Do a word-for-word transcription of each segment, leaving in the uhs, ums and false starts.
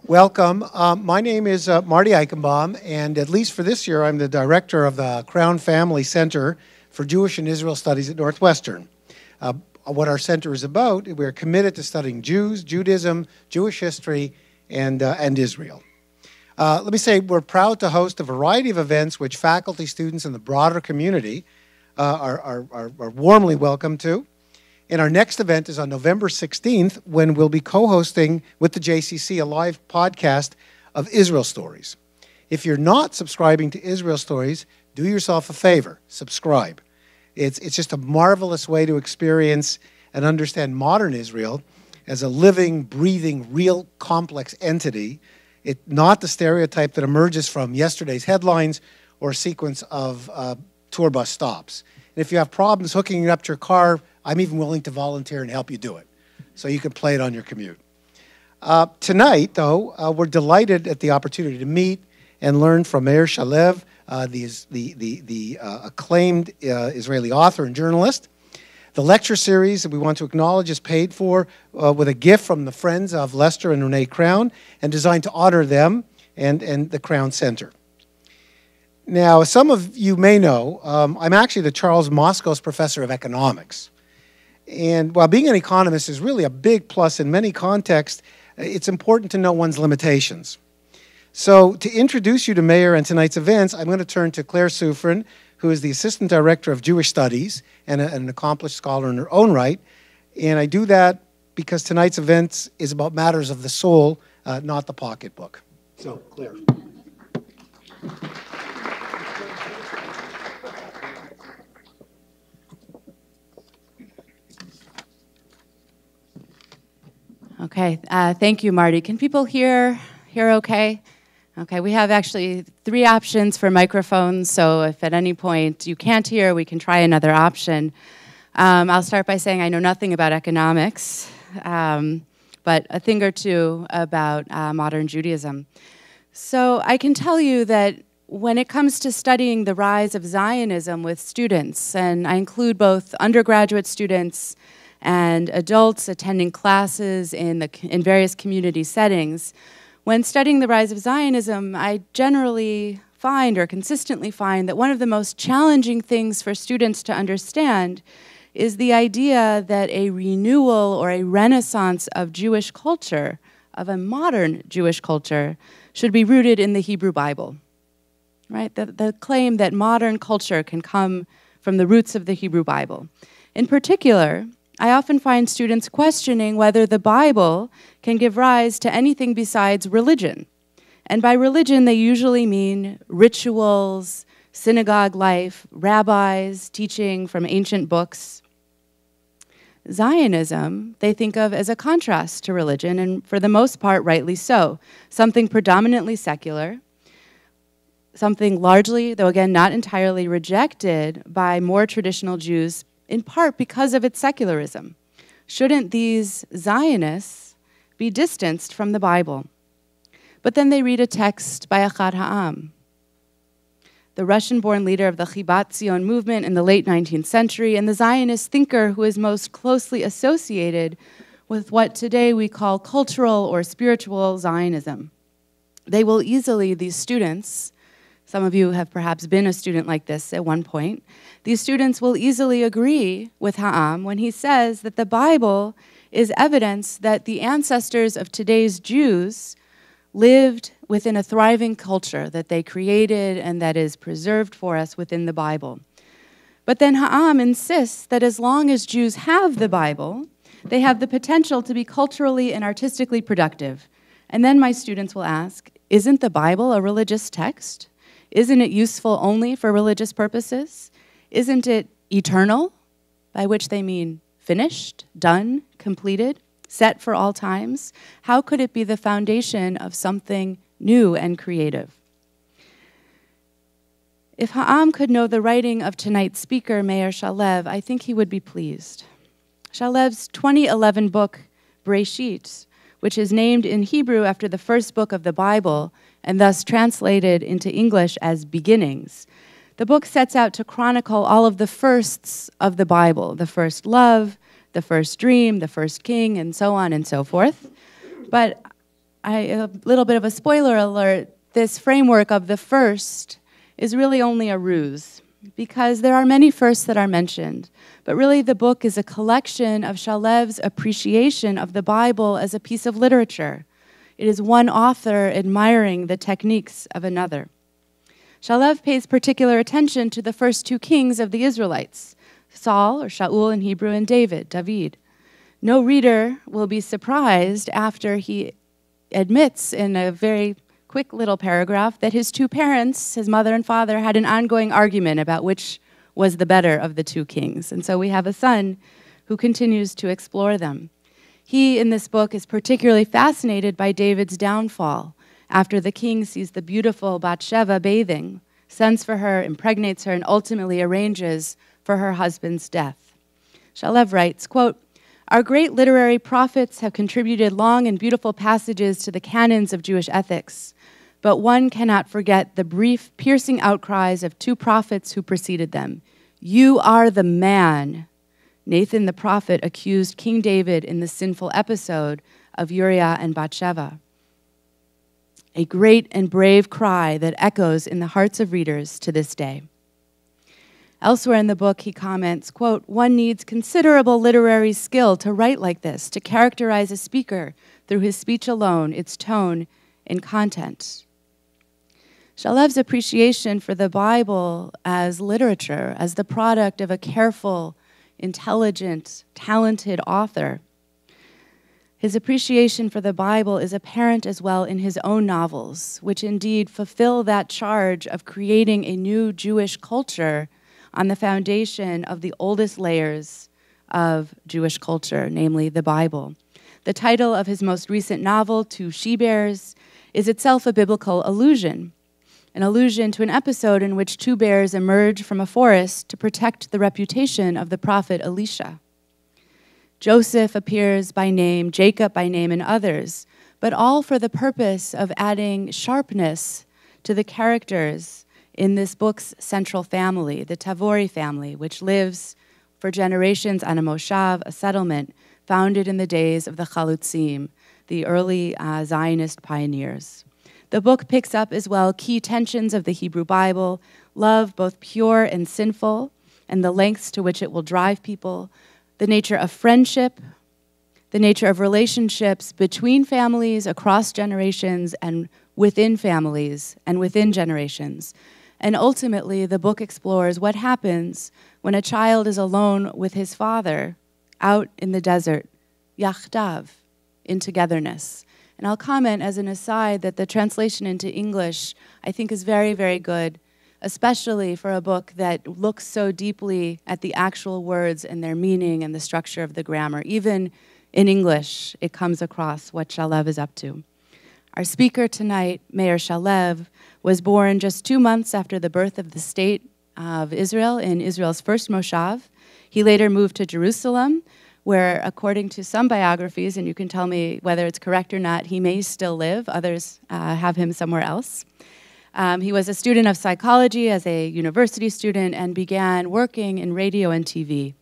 Welcome. Um, my name is uh, Marty Eichenbaum, and at least for this year, I'm the director of the Crown Family Center for Jewish and Israel Studies at Northwestern. Uh, what our center is about, we're committed to studying Jews, Judaism, Jewish history, and, uh, and Israel. Uh, let me say we're proud to host a variety of events which faculty, students, and the broader community uh, are, are, are, are warmly welcome to. And our next event is on November sixteenth, when we'll be co-hosting with the J C C a live podcast of Israel Stories. If you're not subscribing to Israel Stories, do yourself a favor, subscribe. It's, it's just a marvelous way to experience and understand modern Israel as a living, breathing, real, complex entity. It, not the stereotype that emerges from yesterday's headlines or a sequence of uh, tour bus stops. And if you have problems hooking it up to your car, I'm even willing to volunteer and help you do it, so you can play it on your commute. Uh, tonight, though, uh, we're delighted at the opportunity to meet and learn from Meir Shalev, uh, the, the, the, the uh, acclaimed uh, Israeli author and journalist. The lecture series that we want to acknowledge is paid for uh, with a gift from the Friends of Lester and Renée Crown, and designed to honor them and, and the Crown Center. Now, as some of you may know, um, I'm actually the Charles Moscos Professor of Economics. And while being an economist is really a big plus in many contexts, it's important to know one's limitations. So to introduce you to Meir and tonight's events, I'm going to turn to Claire Soufrin, who is the Assistant Director of Jewish Studies and a, an accomplished scholar in her own right. And I do that because tonight's event is about matters of the soul, uh, not the pocketbook. So, Claire. Okay, uh, thank you, Marty. Can people hear, hear okay? Okay, we have actually three options for microphones, so if at any point you can't hear, we can try another option. Um, I'll start by saying I know nothing about economics, um, but a thing or two about uh, modern Judaism. So I can tell you that when it comes to studying the rise of Zionism with students, and I include both undergraduate students and adults attending classes in, the, in various community settings, when studying the rise of Zionism, I generally find or consistently find that one of the most challenging things for students to understand is the idea that a renewal or a renaissance of Jewish culture, of a modern Jewish culture, should be rooted in the Hebrew Bible, right? The, the claim that modern culture can come from the roots of the Hebrew Bible. In particular, I often find students questioning whether the Bible can give rise to anything besides religion. And by religion, they usually mean rituals, synagogue life, rabbis teaching from ancient books. Zionism, they think of as a contrast to religion, and for the most part, rightly so. Something predominantly secular, something largely, though again not entirely, rejected by more traditional Jews, in part because of its secularism. Shouldn't these Zionists be distanced from the Bible? But then they read a text by Echad Ha'am, the Russian-born leader of the Chibat Zion movement in the late nineteenth century, and the Zionist thinker who is most closely associated with what today we call cultural or spiritual Zionism. They will easily, these students, some of you have perhaps been a student like this at one point, these students will easily agree with Ha'am when he says that the Bible is evidence that the ancestors of today's Jews lived within a thriving culture that they created and that is preserved for us within the Bible. But then Ha'am insists that as long as Jews have the Bible, they have the potential to be culturally and artistically productive. And then my students will ask, isn't the Bible a religious text? Isn't it useful only for religious purposes? Isn't it eternal, by which they mean finished, done, completed, set for all times? How could it be the foundation of something new and creative? If Ha'am could know the writing of tonight's speaker, Meir Shalev, I think he would be pleased. Shalev's twenty eleven book, Bereshit, which is named in Hebrew after the first book of the Bible, and thus translated into English as Beginnings. The book sets out to chronicle all of the firsts of the Bible, the first love, the first dream, the first king, and so on and so forth. But I, a little bit of a spoiler alert, this framework of the first is really only a ruse, because there are many firsts that are mentioned. But really the book is a collection of Shalev's appreciation of the Bible as a piece of literature. It is one author admiring the techniques of another. Shalev pays particular attention to the first two kings of the Israelites, Saul, or Shaul in Hebrew, and David, David. No reader will be surprised after he admits in a very quick little paragraph that his two parents, his mother and father, had an ongoing argument about which was the better of the two kings. And so we have a son who continues to explore them. He, in this book, is particularly fascinated by David's downfall after the king sees the beautiful Bathsheba bathing, sends for her, impregnates her, and ultimately arranges for her husband's death. Shalev writes, quote, "Our great literary prophets have contributed long and beautiful passages to the canons of Jewish ethics, but one cannot forget the brief, piercing outcries of two prophets who preceded them. 'You are the man.' Nathan the prophet accused King David in the sinful episode of Uriah and Bathsheba. A great and brave cry that echoes in the hearts of readers to this day." Elsewhere in the book, he comments, quote, "One needs considerable literary skill to write like this, to characterize a speaker through his speech alone, its tone and content." Shalev's appreciation for the Bible as literature, as the product of a careful, intelligent, talented author, his appreciation for the Bible is apparent as well in his own novels, which indeed fulfill that charge of creating a new Jewish culture on the foundation of the oldest layers of Jewish culture, namely the Bible. The title of his most recent novel, Two She-Bears, is itself a biblical allusion, an allusion to an episode in which two bears emerge from a forest to protect the reputation of the prophet Elisha. Joseph appears by name, Jacob by name, and others, but all for the purpose of adding sharpness to the characters in this book's central family, the Tavori family, which lives for generations on a moshav, a settlement, founded in the days of the Chalutzim, the early uh, Zionist pioneers. The book picks up as well key tensions of the Hebrew Bible, love both pure and sinful, and the lengths to which it will drive people, the nature of friendship, the nature of relationships between families, across generations, and within families, and within generations. And ultimately, the book explores what happens when a child is alone with his father out in the desert, yachdav, in togetherness. And I'll comment as an aside that the translation into English, I think, is very, very good, especially for a book that looks so deeply at the actual words and their meaning and the structure of the grammar. Even in English, it comes across what Shalev is up to. Our speaker tonight, Meir Shalev, was born just two months after the birth of the state of Israel in Israel's first moshav. He later moved to Jerusalem, where, according to some biographies, and you can tell me whether it's correct or not, he may still live. Others uh, have him somewhere else. Um, he was a student of psychology as a university student and began working in radio and T V.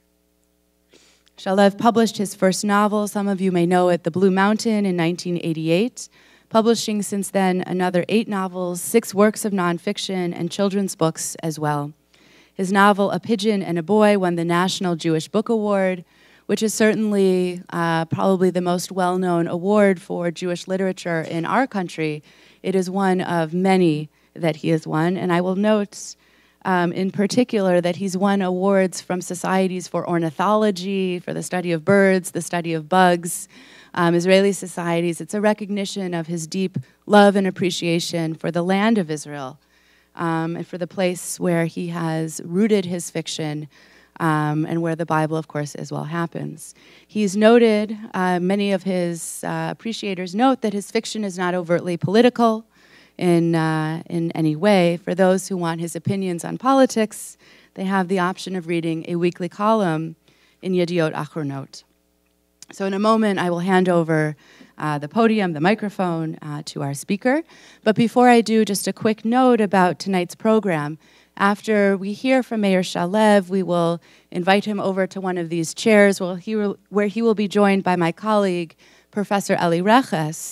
Shalev published his first novel, some of you may know it, The Blue Mountain, in nineteen eighty-eight, publishing since then another eight novels, six works of nonfiction, and children's books as well. His novel, A Pigeon and a Boy, won the National Jewish Book Award, which is certainly uh, probably the most well-known award for Jewish literature in our country. It is one of many that he has won, and I will note um, in particular that he's won awards from societies for ornithology, for the study of birds, the study of bugs, um, Israeli societies. It's a recognition of his deep love and appreciation for the land of Israel um, and for the place where he has rooted his fiction, Um, and where the Bible, of course, as well happens. He's noted, uh, many of his uh, appreciators note that his fiction is not overtly political in, uh, in any way. For those who want his opinions on politics, they have the option of reading a weekly column in Yediot Achronot. So in a moment, I will hand over uh, the podium, the microphone, uh, to our speaker. But before I do, just a quick note about tonight's program. After we hear from Meir Shalev, we will invite him over to one of these chairs where he will, where he will be joined by my colleague, Professor Eli Reches,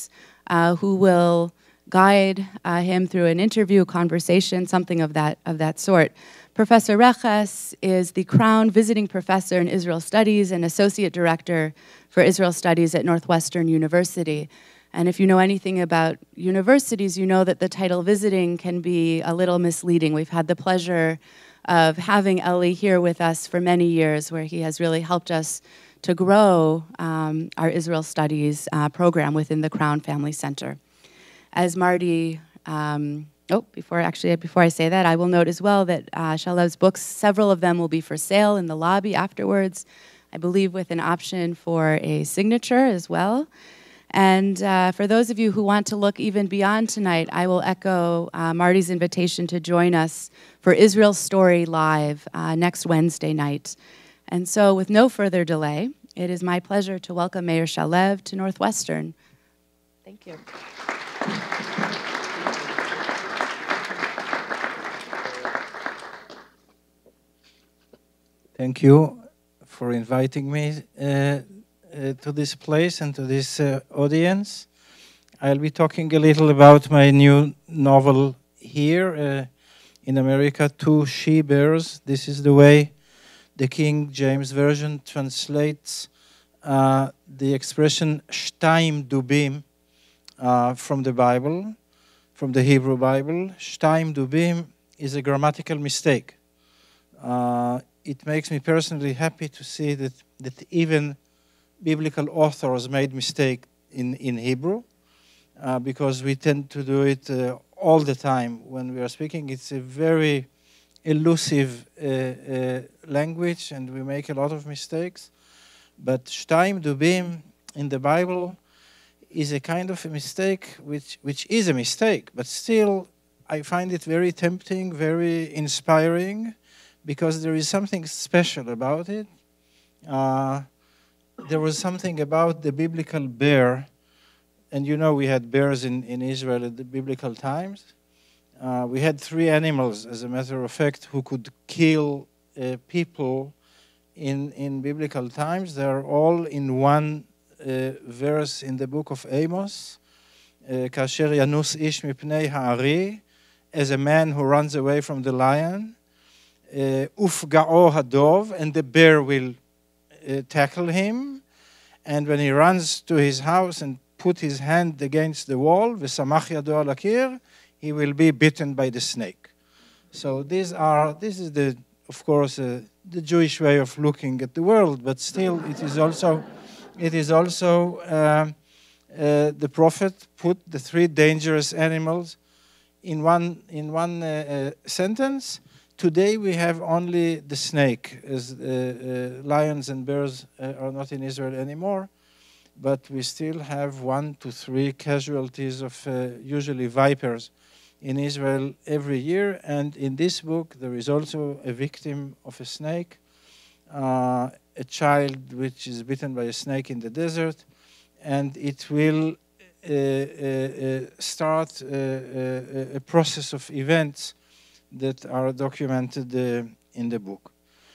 uh, who will guide uh, him through an interview, conversation, something of that, of that sort. Professor Reches is the Crown Visiting Professor in Israel Studies and Associate Director for Israel Studies at Northwestern University. And if you know anything about universities, you know that the title visiting can be a little misleading. We've had the pleasure of having Eli here with us for many years, where he has really helped us to grow um, our Israel Studies uh, program within the Crown Family Center. As Marty, um, oh, before actually before I say that, I will note as well that uh, Shalev's books, several of them will be for sale in the lobby afterwards, I believe with an option for a signature as well. And uh, for those of you who want to look even beyond tonight, I will echo uh, Marty's invitation to join us for Israel Story Live uh, next Wednesday night. And so with no further delay, it is my pleasure to welcome Meir Shalev to Northwestern. Thank you. Thank you for inviting me uh, Uh, to this place and to this uh, audience. I'll be talking a little about my new novel here uh, in America, Two She-Bears. This is the way the King James Version translates uh, the expression Shtayim Dubim uh, from the Bible, from the Hebrew Bible. Shtayim Dubim is a grammatical mistake. Uh, it makes me personally happy to see that, that even biblical authors made mistake in, in Hebrew uh, because we tend to do it uh, all the time when we are speaking. It's a very elusive uh, uh, language and we make a lot of mistakes. But Shtayim Dubim in the Bible is a kind of a mistake which, which is a mistake, but still I find it very tempting, very inspiring because there is something special about it. Uh, There was something about the biblical bear, and you know we had bears in, in Israel at the biblical times. Uh, we had three animals, as a matter of fact, who could kill uh, people in, in biblical times. They're all in one uh, verse in the book of Amos. Kasher yanus ish mipnei ha'ari, as a man who runs away from the lion. Ufga'o hadov, and the bear will Uh, tackle him, and when he runs to his house and put his hand against the wall, v'samach yado al akir, he will be bitten by the snake. So these are, this is the, of course, uh, the Jewish way of looking at the world, but still it is also, it is also uh, uh, the prophet put the three dangerous animals in one in one uh, uh, sentence. Today we have only the snake, as uh, uh, lions and bears uh, are not in Israel anymore, but we still have one to three casualties of uh, usually vipers in Israel every year. And in this book there is also a victim of a snake, uh, a child which is bitten by a snake in the desert, and it will uh, uh, uh, start uh, uh, a process of events that are documented uh, in the book.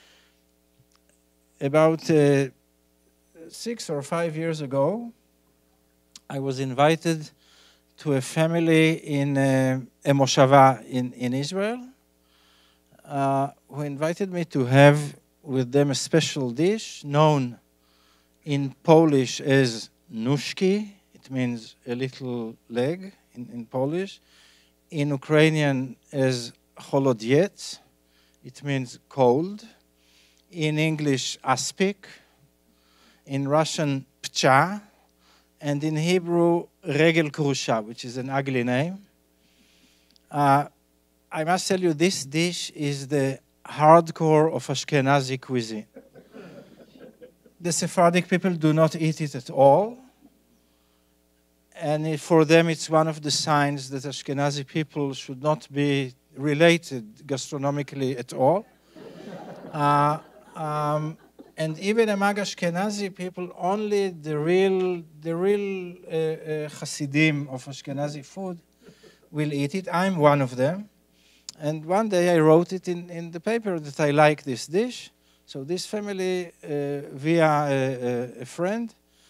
About uh, six or five years ago, I was invited to a family in uh, a moshava in, in Israel, uh, who invited me to have with them a special dish known in Polish as nushki. It means a little leg in, in Polish. In Ukrainian as Holodiet, it means cold. In English, aspic. In Russian, pcha. And in Hebrew, regel krusha, which is an ugly name. Uh, I must tell you, this dish is the hardcore of Ashkenazi cuisine. The Sephardic people do not eat it at all. And for them, it's one of the signs that Ashkenazi people should not be related gastronomically at all. uh, um, and even among Ashkenazi people, only the real, the real uh, uh, Hasidim of Ashkenazi food will eat it. I'm one of them. And one day I wrote it in, in the paper that I like this dish. So this family, uh, via a, a friend,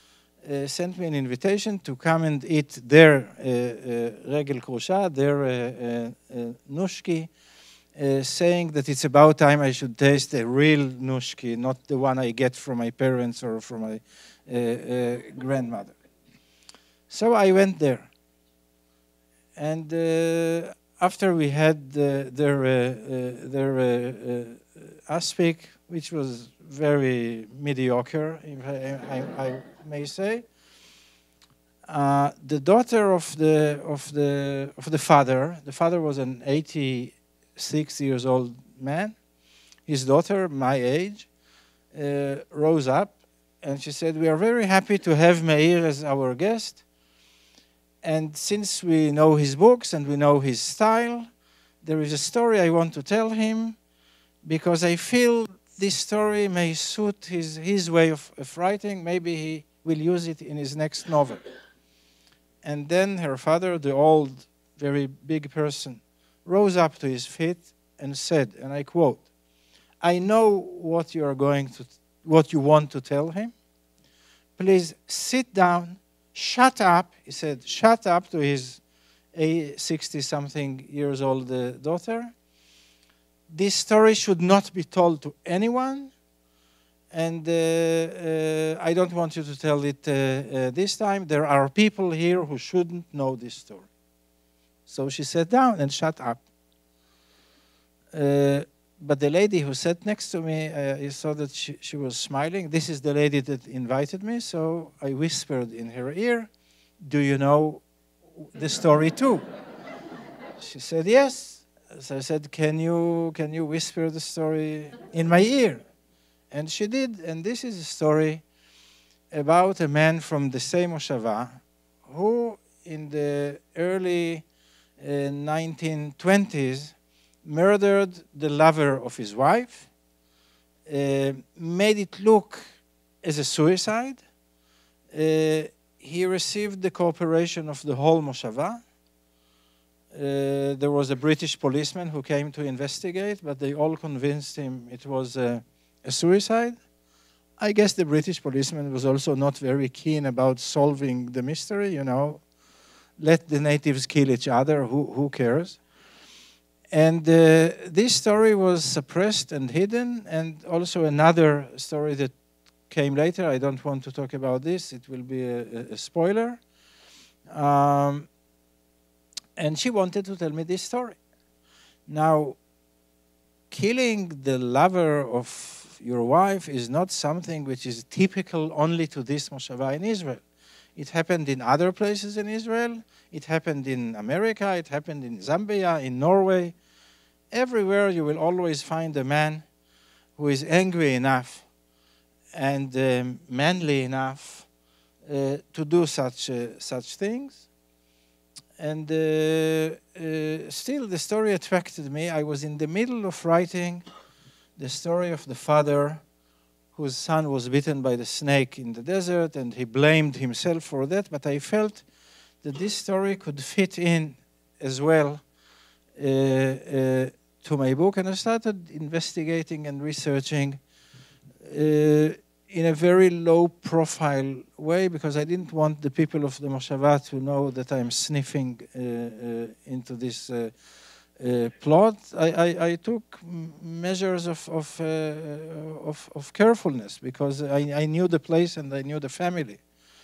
uh, sent me an invitation to come and eat their uh, uh, regel krusha, their uh, uh, uh, nushki, uh, saying that it's about time I should taste a real nushki, not the one I get from my parents or from my uh, uh, grandmother. So I went there. And uh, after we had uh, their, uh, uh, their uh, uh, aspic, which was very mediocre, if I, I, I may say, uh, the daughter of the, of, the, of the father, the father was an eighty-six years old man, his daughter, my age, uh, rose up and she said, "We are very happy to have Meir as our guest. And since we know his books and we know his style, there is a story I want to tell him because I feel this story may suit his, his way of, of writing. Maybe he will use it in his next novel." And then her father, the old, very big person, rose up to his feet and said, and I quote, "I know what you are going to, what you want to tell him. Please sit down. Shut up," he said, "shut up" to his sixty-something years old uh, daughter. "This story should not be told to anyone, and uh, uh, I don't want you to tell it uh, uh, this time. There are people here who shouldn't know this story." So she sat down and shut up. Uh, but the lady who sat next to me, uh, I saw that she, she was smiling. This is the lady that invited me, so I whispered in her ear, "Do you know the story too?" She said, "Yes." So I said, can you, can you whisper the story in my ear? And she did, and this is a story about a man from the same Moshava who in the early uh, nineteen twenties murdered the lover of his wife, uh, made it look as a suicide. Uh, he received the cooperation of the whole Moshava. Uh, there was a British policeman who came to investigate, but they all convinced him it was a, a suicide. I guess the British policeman was also not very keen about solving the mystery, you know. Let the natives kill each other, who, who cares? And uh, this story was suppressed and hidden, and also another story that came later. I don't want to talk about this. It will be a, a spoiler. Um, and she wanted to tell me this story. Now, killing the lover of your wife is not something which is typical only to this Moshava in Israel. It happened in other places in Israel. It happened in America. It happened in Zambia, in Norway. Everywhere you will always find a man who is angry enough and um, manly enough uh, to do such, uh, such things. And uh, uh, still the story attracted me. I was in the middle of writing the story of the father whose son was bitten by the snake in the desert, and he blamed himself for that, but I felt that this story could fit in as well uh, uh, to my book, and I started investigating and researching uh, in a very low-profile way, because I didn't want the people of the Moshava to know that I'm sniffing uh, uh, into this uh, uh, plot. I, I, I took measures of, of, uh, of, of carefulness, because I, I knew the place and I knew the family.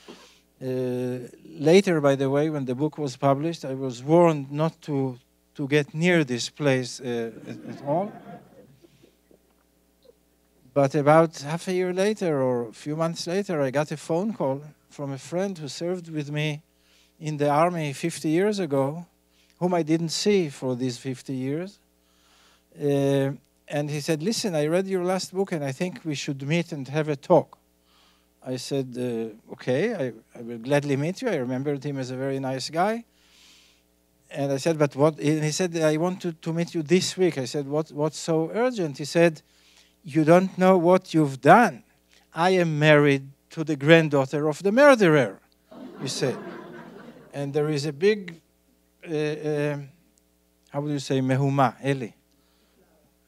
Uh, later, by the way, when the book was published, I was warned not to to get near this place uh, at, at all. But about half a year later or a few months later, I got a phone call from a friend who served with me in the army fifty years ago, whom I didn't see for these fifty years. Uh, and he said, "Listen, I read your last book and I think we should meet and have a talk." I said, uh, okay, I, I will gladly meet you. I remembered him as a very nice guy. And I said, but what? And he said, I want to, to meet you this week. I said, what, what's so urgent? He said, you don't know what you've done. I am married to the granddaughter of the murderer, he said. And there is a big, uh, uh, how would you say, mehuma, Eli?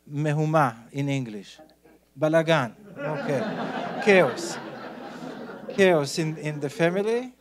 Mehuma in English. Balagan, okay. Chaos. chaos in, in the family.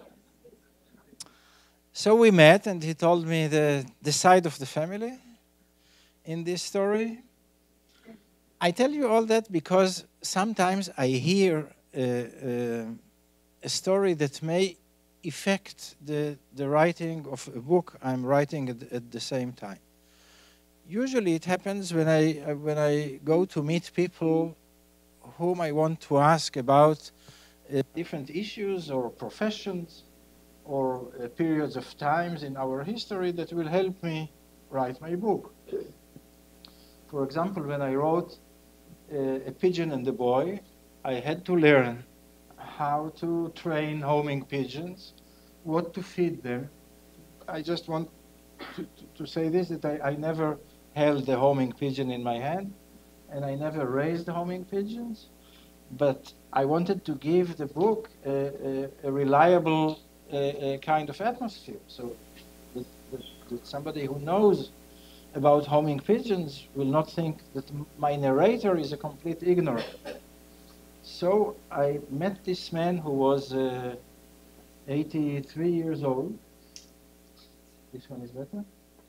So we met, and he told me the, the side of the family in this story. I tell you all that because sometimes I hear uh, uh, a story that may affect the, the writing of a book I'm writing at, at the same time. Usually it happens when I, uh, when I go to meet people whom I want to ask about uh, different issues or professions or uh, periods of times in our history that will help me write my book. For example, when I wrote uh, A Pigeon and the Boy, I had to learn how to train homing pigeons, what to feed them. I just want to, to, to say this, that I, I never held a homing pigeon in my hand, and I never raised homing pigeons, but I wanted to give the book a, a, a reliable uh, a kind of atmosphere, so that, that, that somebody who knows about homing pigeons will not think that my narrator is a complete ignorant. So I met this man who was uh, eighty-three years old. This one is better.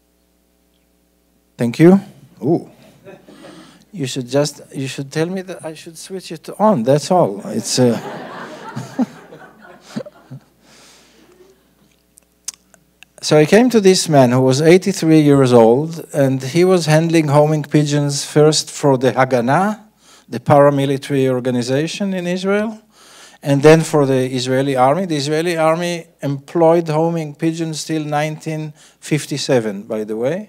Thank you. Ooh. You should just, you should tell me that I should switch it on, that's all. It's uh... So I came to this man who was eighty-three years old, and he was handling homing pigeons first for the Haganah, the paramilitary organization in Israel, and then for the Israeli army. The Israeli army employed homing pigeons till nineteen fifty-seven, by the way.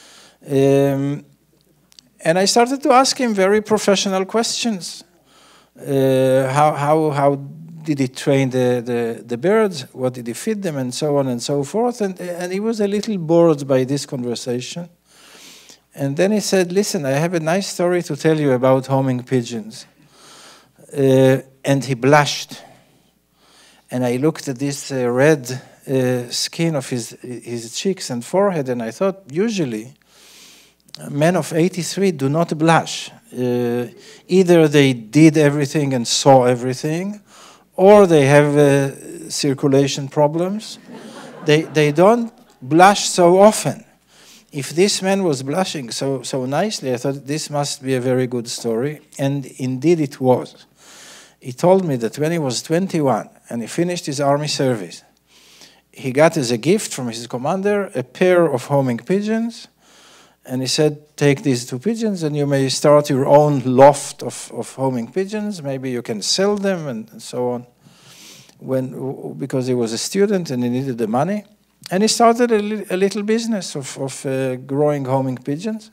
Um, and I started to ask him very professional questions. Uh, how, how, how did he train the, the, the birds? What did he feed them? And so on and so forth. And, and he was a little bored by this conversation. And then he said, listen, I have a nice story to tell you about homing pigeons. Uh, and he blushed. And I looked at this uh, red uh, skin of his, his cheeks and forehead, and I thought, usually, men of eighty-three do not blush. Uh, either they did everything and saw everything, or they have uh, circulation problems. they, they don't blush so often. If this man was blushing so, so nicely, I thought this must be a very good story, and indeed it was. He told me that when he was twenty-one and he finished his army service, he got as a gift from his commander a pair of homing pigeons, and he said, take these two pigeons and you may start your own loft of, of homing pigeons. Maybe you can sell them and so on. When, because he was a student and he needed the money. And he started a, li a little business of, of uh, growing homing pigeons.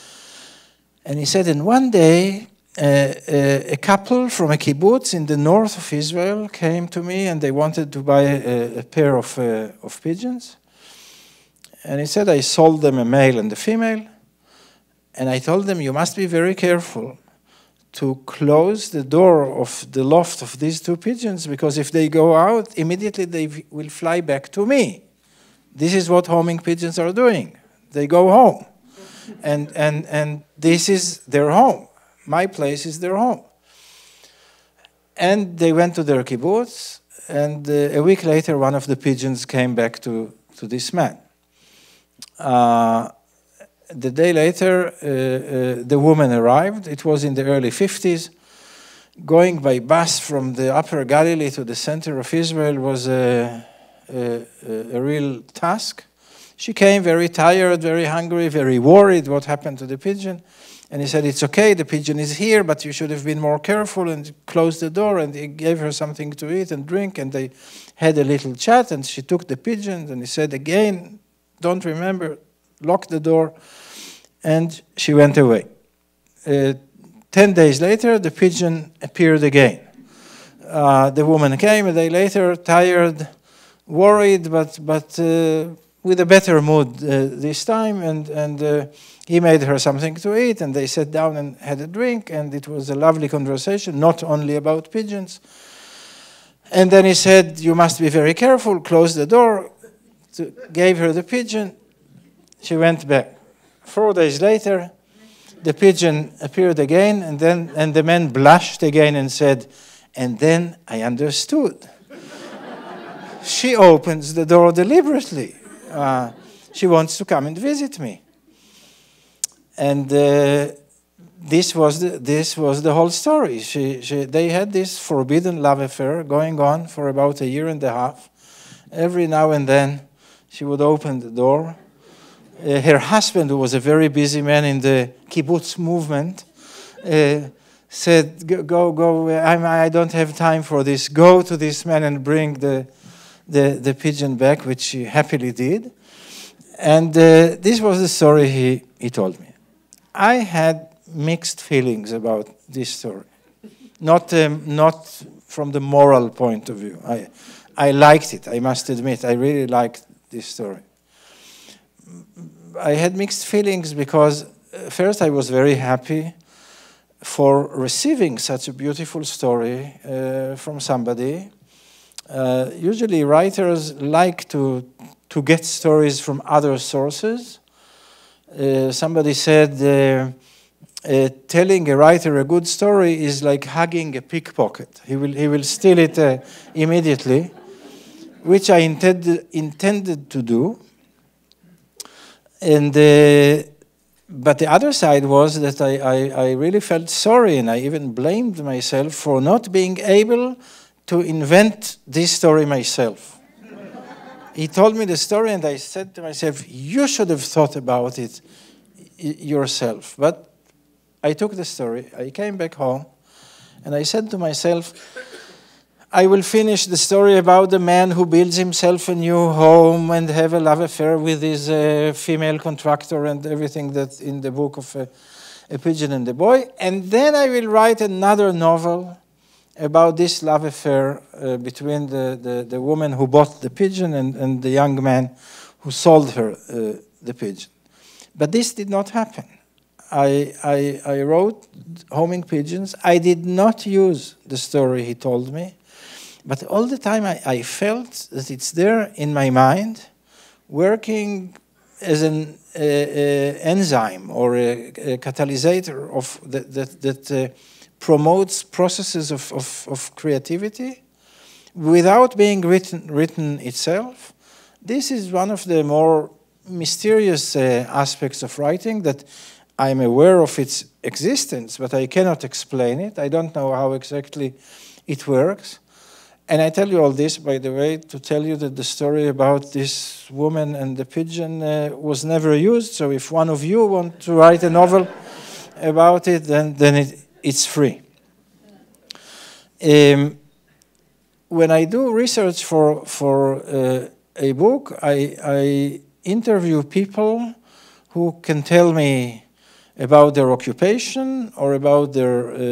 And he said, and one day, uh, uh, a couple from a kibbutz in the north of Israel came to me and they wanted to buy a, a pair of, uh, of pigeons. And he said, I sold them a male and a female. And I told them, you must be very careful to close the door of the loft of these two pigeons, because if they go out, immediately they will fly back to me. This is what homing pigeons are doing. They go home. And, and, and this is their home. My place is their home. And they went to their kibbutz, and uh, a week later, one of the pigeons came back to, to this man. Uh, the day later, uh, uh, the woman arrived. It was in the early fifties. Going by bus from the upper Galilee to the center of Israel was a, a, a real task. She came very tired, very hungry, very worried what happened to the pigeon. And he said, it's okay, the pigeon is here, but you should have been more careful, and closed the door, and he gave her something to eat and drink, and they had a little chat, and she took the pigeon, and he said, again, don't remember, lock the door, and she went away. Uh, ten days later, the pigeon appeared again. Uh, the woman came a day later, tired, worried, but, but uh, with a better mood uh, this time, and, and uh, he made her something to eat, and they sat down and had a drink, and it was a lovely conversation, not only about pigeons. And then he said, you must be very careful, close the door, to, gave her the pigeon. She went back. Four days later, the pigeon appeared again, and then and the man blushed again and said, And then I understood. She opens the door deliberately. Uh, she wants to come and visit me. And uh, this was the, this was the whole story. She, she, they had this forbidden love affair going on for about a year and a half. Every now and then, she would open the door. Uh, her husband, who was a very busy man in the kibbutz movement, uh, said, go, go, go I'm, I don't have time for this. Go to this man and bring the, the, the pigeon back, which she happily did. And uh, this was the story he, he told me. I had mixed feelings about this story. Not, um, not from the moral point of view. I, I liked it, I must admit. I really liked this story. I had mixed feelings because uh, first I was very happy for receiving such a beautiful story uh, from somebody. Uh, usually writers like to, to get stories from other sources. Uh, somebody said, uh, uh, telling a writer a good story is like hugging a pickpocket. He will, he will steal it uh, immediately, which I intended, intended to do. And, uh, but the other side was that I, I, I really felt sorry, and I even blamed myself for not being able to invent this story myself. He told me the story, and I said to myself, you should have thought about it yourself. But I took the story, I came back home, and I said to myself, I will finish the story about the man who builds himself a new home and have a love affair with his uh, female contractor and everything that's in the book of uh, A Pigeon and the Boy. And then I will write another novel about this love affair uh, between the, the, the woman who bought the pigeon and, and the young man who sold her uh, the pigeon. But this did not happen. I, I, I wrote Homing Pigeons. I did not use the story he told me. But all the time I, I felt that it's there in my mind, working as an uh, uh, enzyme or a, a catalysator of that, that, that uh, promotes processes of, of, of creativity without being written, written itself. This is one of the more mysterious uh, aspects of writing, that I'm aware of its existence, but I cannot explain it. I don't know how exactly it works. And I tell you all this, by the way, to tell you that the story about this woman and the pigeon uh, was never used. So if one of you want to write a novel about it, then, then it, it's free. Um, when I do research for, for uh, a book, I, I interview people who can tell me about their occupation or about their uh, uh,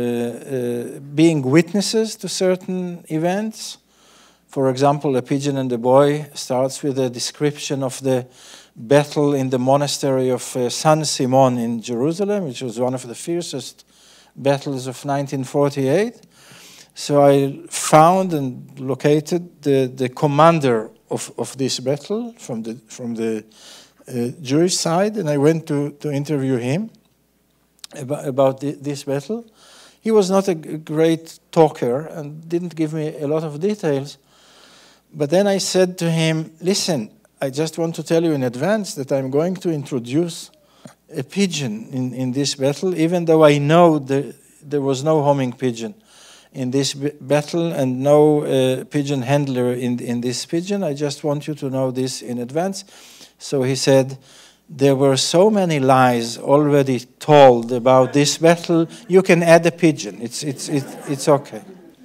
uh, being witnesses to certain events. For example, A Pigeon and the Boy starts with a description of the battle in the monastery of uh, San Simon in Jerusalem, which was one of the fiercest battles of nineteen forty-eight. So I found and located the, the commander of, of this battle from the, from the Uh, Jewish side, and I went to, to interview him about, about the, this battle. He was not a great talker and didn't give me a lot of details. But then I said to him, listen, I just want to tell you in advance that I'm going to introduce a pigeon in, in this battle, even though I know the, there was no homing pigeon in this battle and no uh, pigeon handler in, in this pigeon. I just want you to know this in advance. So he said, there were so many lies already told about this battle, you can add a pigeon. It's, it's, it, it's okay.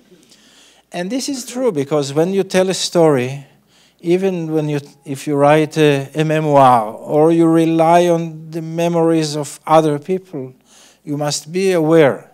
And this is true, because when you tell a story, even when you, if you write a, a memoir or you rely on the memories of other people, you must be aware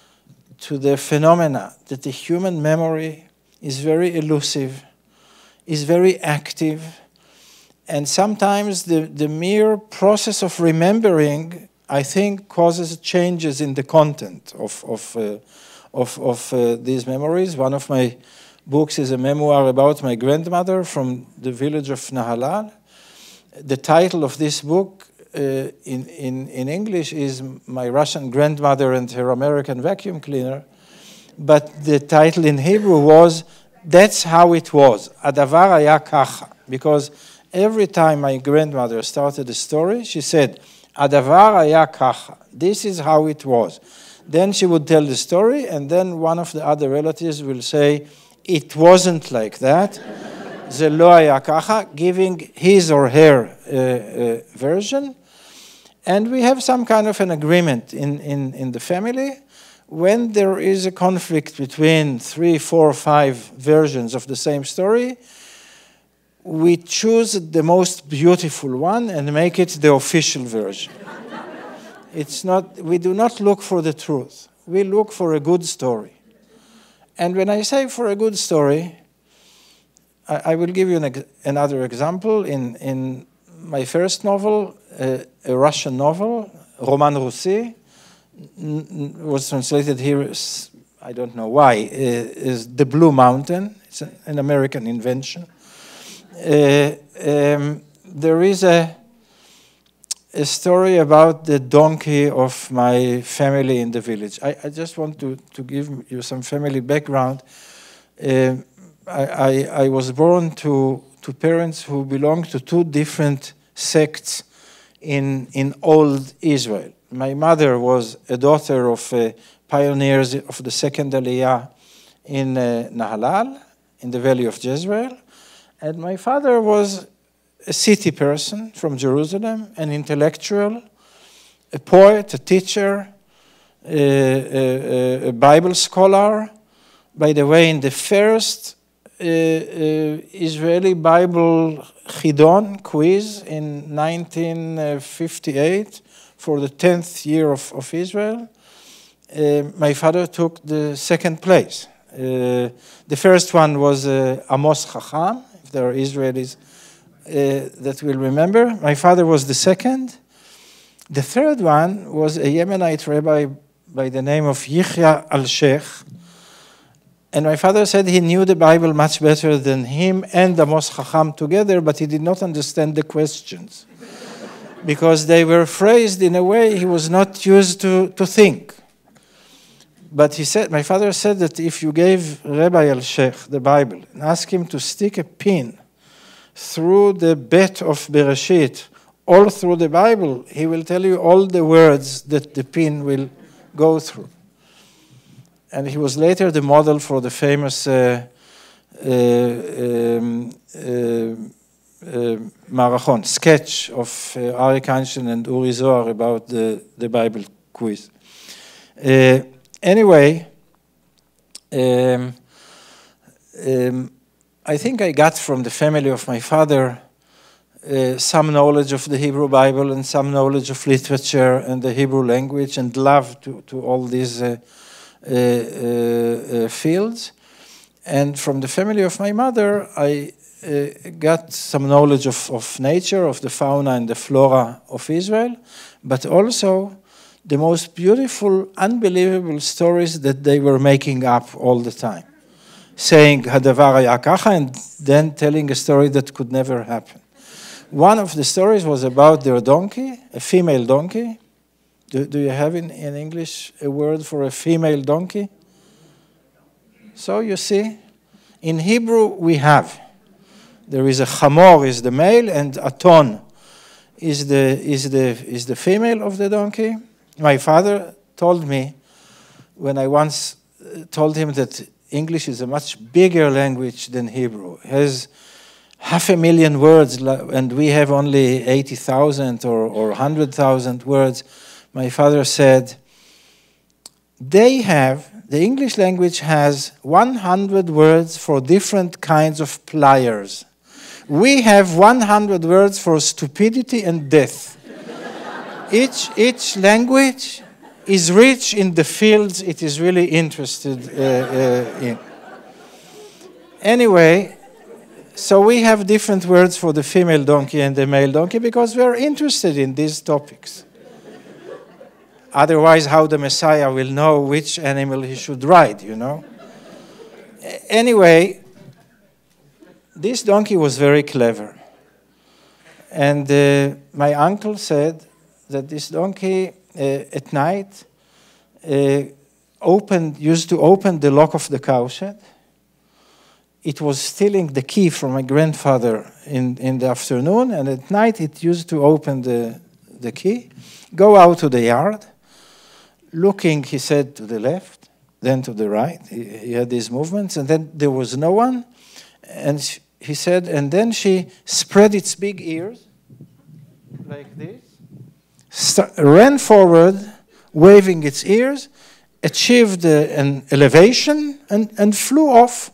to the phenomena that the human memory is very elusive, is very active. And sometimes the, the mere process of remembering, I think, causes changes in the content of, of, uh, of, of uh, these memories. One of my books is a memoir about my grandmother from the village of Nahalal. The title of this book uh, in, in, in English is My Russian Grandmother and Her American Vacuum Cleaner. but the title in Hebrew was That's How It Was, Adavar Haya Kacha, because every time my grandmother started a story, she said, Adavar Haya Kacha, this is how it was. Then she would tell the story, and then one of the other relatives will say, it wasn't like that. Ze lo haya kacha, giving his or her uh, uh, version. And we have some kind of an agreement in, in, in the family. When there is a conflict between three, four, five versions of the same story, we choose the most beautiful one and make it the official version. It's not, we do not look for the truth. We look for a good story. And when I say for a good story, I, I will give you an ex another example. In, in my first novel, uh, a Russian novel, Roman Russi, was translated here as, I don't know why, uh, is The Blue Mountain. It's an, an American invention. Uh, um, there is a, a story about the donkey of my family in the village. I, I just want to, to give you some family background. Uh, I, I, I was born to, to parents who belonged to two different sects in, in old Israel. My mother was a daughter of uh, pioneers of the second Aliyah in uh, Nahalal, in the valley of Jezreel. And my father was a city person from Jerusalem, an intellectual, a poet, a teacher, a, a, a Bible scholar. By the way, in the first uh, uh, Israeli Bible Chidon quiz in nineteen fifty-eight, for the tenth year of, of Israel, uh, my father took the second place. Uh, the first one was uh, Amos Chacham, if there are Israelis uh, that will remember. My father was the second. The third one was a Yemenite rabbi by the name of Yichya al-Sheikh. And my father said he knew the Bible much better than him and Amos Chacham together, but he did not understand the questions, because they were phrased in a way he was not used to, to think. But he said, my father said that if you gave Rabbi al-Sheikh the Bible and asked him to stick a pin through the bet of Bereshit, all through the Bible, he will tell you all the words that the pin will go through. And he was later the model for the famous uh, uh, um, uh, Uh, marathon, sketch of uh, Arik Einstein and Uri Zohar about the, the Bible quiz. Uh, anyway, um, um, I think I got from the family of my father uh, some knowledge of the Hebrew Bible and some knowledge of literature and the Hebrew language and love to, to all these uh, uh, uh, fields. And from the family of my mother, I Uh, got some knowledge of, of nature, of the fauna and the flora of Israel, but also the most beautiful, unbelievable stories that they were making up all the time. Saying, Hadavar haya kacha, and then telling a story that could never happen. One of the stories was about their donkey, a female donkey. Do, do you have in, in English a word for a female donkey? So you see, in Hebrew we have. There is a chamor is the male and aton is the is the is the female of the donkey. My father told me when I once told him that English is a much bigger language than Hebrew. It has half a million words, and we have only eighty thousand or or one hundred thousand words. My father said, they have, the English language has one hundred words for different kinds of pliers. We have one hundred words for stupidity and death. each, each language is rich in the fields it is really interested uh, uh, in. Anyway, so we have different words for the female donkey and the male donkey because we are interested in these topics. Otherwise, how the Messiah will know which animal he should ride, you know? Anyway, this donkey was very clever. And uh, my uncle said that this donkey uh, at night uh, opened, used to open the lock of the cowshed. It was stealing the key from my grandfather in, in the afternoon, and at night it used to open the, the key, go out to the yard, looking, he said, to the left, then to the right. He, he had these movements, and then there was no one. And she, he said, and then she spread its big ears, like this, st- ran forward, waving its ears, achieved uh, an elevation, and, and flew off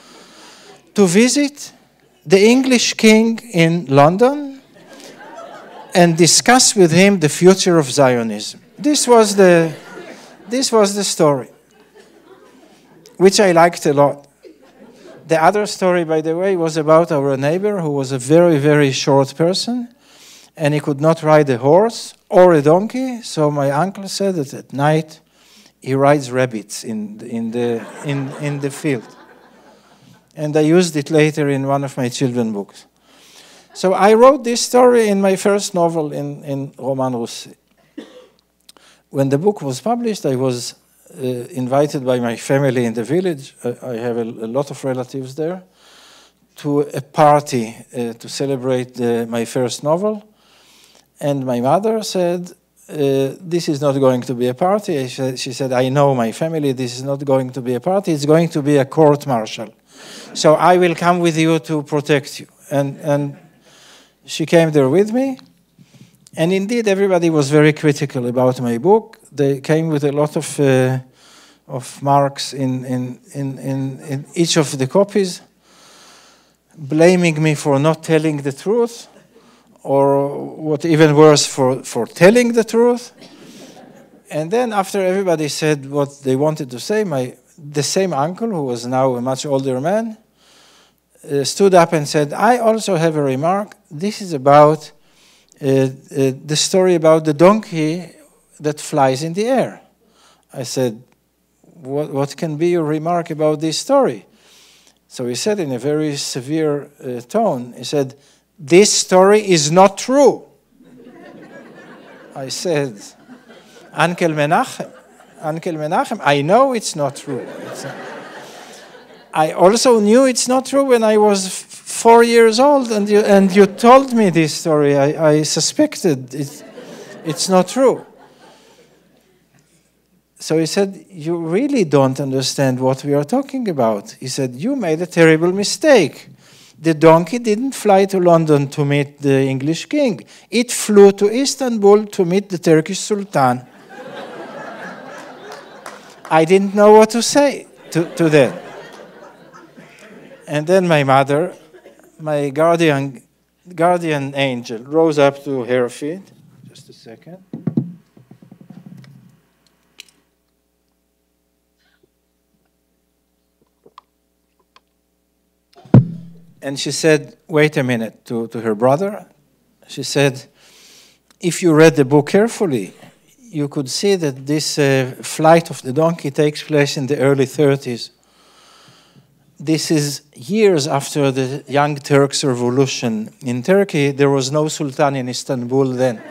to visit the English king in London and discuss with him the future of Zionism. This was the, this was the story, which I liked a lot. The other story, by the way, was about our neighbor who was a very, very short person, and he could not ride a horse or a donkey, so my uncle said that at night he rides rabbits in the, in the, in, in the field. And I used it later in one of my children's books. So I wrote this story in my first novel in, in Roman Russi. When the book was published, I was uh, invited by my family in the village, uh, I have a, a lot of relatives there, to a party uh, to celebrate the, my first novel. And my mother said, uh, this is not going to be a party. She, she said, I know my family, this is not going to be a party, it's going to be a court-martial. So I will come with you to protect you. And, and she came there with me. And indeed, everybody was very critical about my book. They came with a lot of, uh, of marks in, in, in, in, in each of the copies, blaming me for not telling the truth, or what even worse, for, for telling the truth. And then after everybody said what they wanted to say, my the same uncle, who was now a much older man, uh, stood up and said, I also have a remark. This is about uh, uh, the story about the donkey that flies in the air. I said, what, what can be your remark about this story? So he said in a very severe uh, tone, he said, this story is not true. I said, Uncle Menachem, Uncle Menachem, I know it's not true. It's not. I also knew it's not true when I was f- four years old, and you and you told me this story. I, I suspected it, it's not true. So he said, you really don't understand what we are talking about. He said, you made a terrible mistake. The donkey didn't fly to London to meet the English king. It flew to Istanbul to meet the Turkish Sultan. I didn't know what to say to, to that. And then my mother, my guardian, guardian angel, rose up to her feet. Just a second. And she said, wait a minute, to, to her brother. She said, if you read the book carefully, you could see that this uh, flight of the donkey takes place in the early thirties. This is years after the Young Turks revolution. In Turkey, there was no sultan in Istanbul then.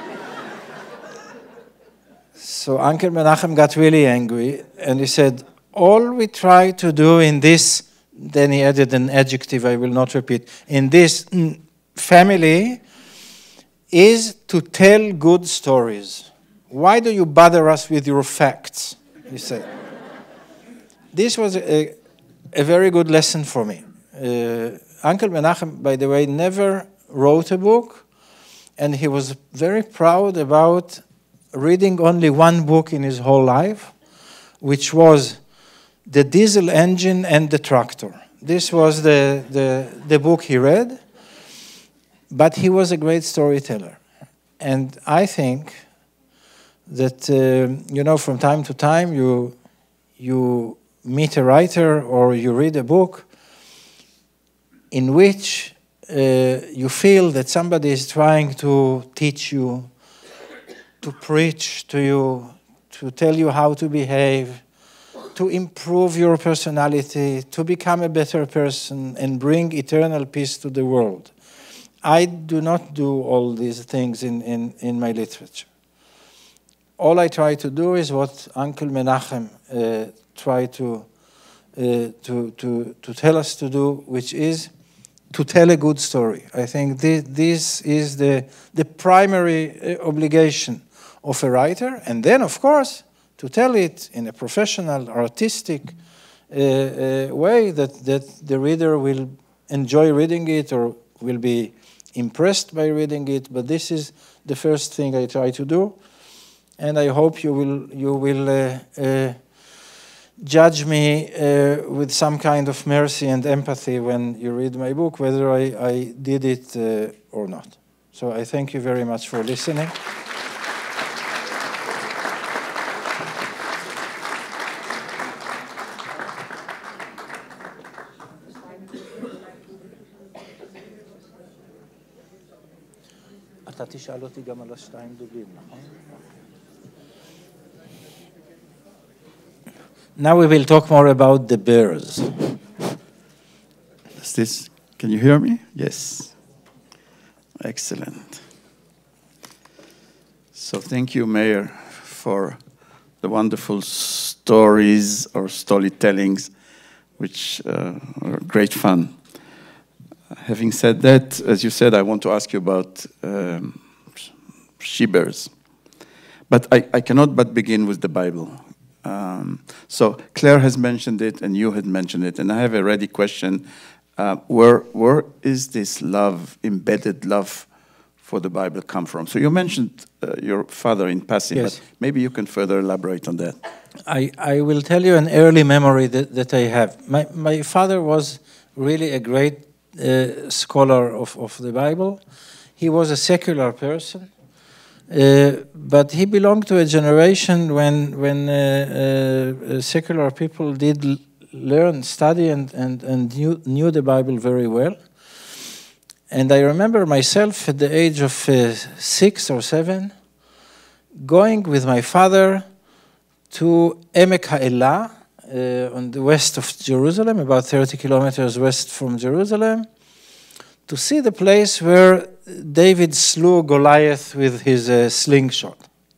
So Uncle Menachem got really angry, and he said, all we try to do in this, then he added an adjective I will not repeat, in this mm, family is to tell good stories. Why do you bother us with your facts? He said. This was a, a very good lesson for me. Uh, Uncle Menachem, by the way, never wrote a book, and he was very proud about reading only one book in his whole life, which was The Diesel Engine and the Tractor. This was the, the, the book he read, but he was a great storyteller. And I think that, uh, you know, from time to time you, you meet a writer or you read a book in which uh, you feel that somebody is trying to teach you, to preach to you, to tell you how to behave, to improve your personality, to become a better person and bring eternal peace to the world. I do not do all these things in, in, in my literature. all I try to do is what Uncle Menachem uh, tried to, uh, to, to, to tell us to do, which is to tell a good story. I think this, this is the, the primary uh, obligation of a writer, and then, of course, to tell it in a professional, artistic uh, uh, way that, that the reader will enjoy reading it or will be impressed by reading it. But this is the first thing I try to do, and I hope you will, you will uh, uh, judge me uh, with some kind of mercy and empathy when you read my book, whether I, I did it uh, or not. So I thank you very much for listening. אתה תשאל אותי גם על השתיים דובים, נכון? Now we will talk more about the bears. Is this, can you hear me? Yes. Excellent. So thank you, Meir, for the wonderful stories or storytellings, which uh, are great fun. Having said that, as you said, I want to ask you about um, she-bears. But I, I cannot but begin with the Bible. Um, so Claire has mentioned it, and you had mentioned it, and I have a ready question. Uh, where, where is this love, embedded love for the Bible come from? So you mentioned uh, your father in passing, yes. But maybe you can further elaborate on that. I, I will tell you an early memory that, that I have. My, my father was really a great uh, scholar of, of the Bible. He was a secular person. Uh, but he belonged to a generation when when uh, uh, secular people did l learn, study, and and and knew knew the Bible very well. And I remember myself at the age of uh, six or seven, going with my father to Emek Ha'elah, uh, on the west of Jerusalem, about thirty kilometers west from Jerusalem, to see the place where David slew Goliath with his uh, slingshot.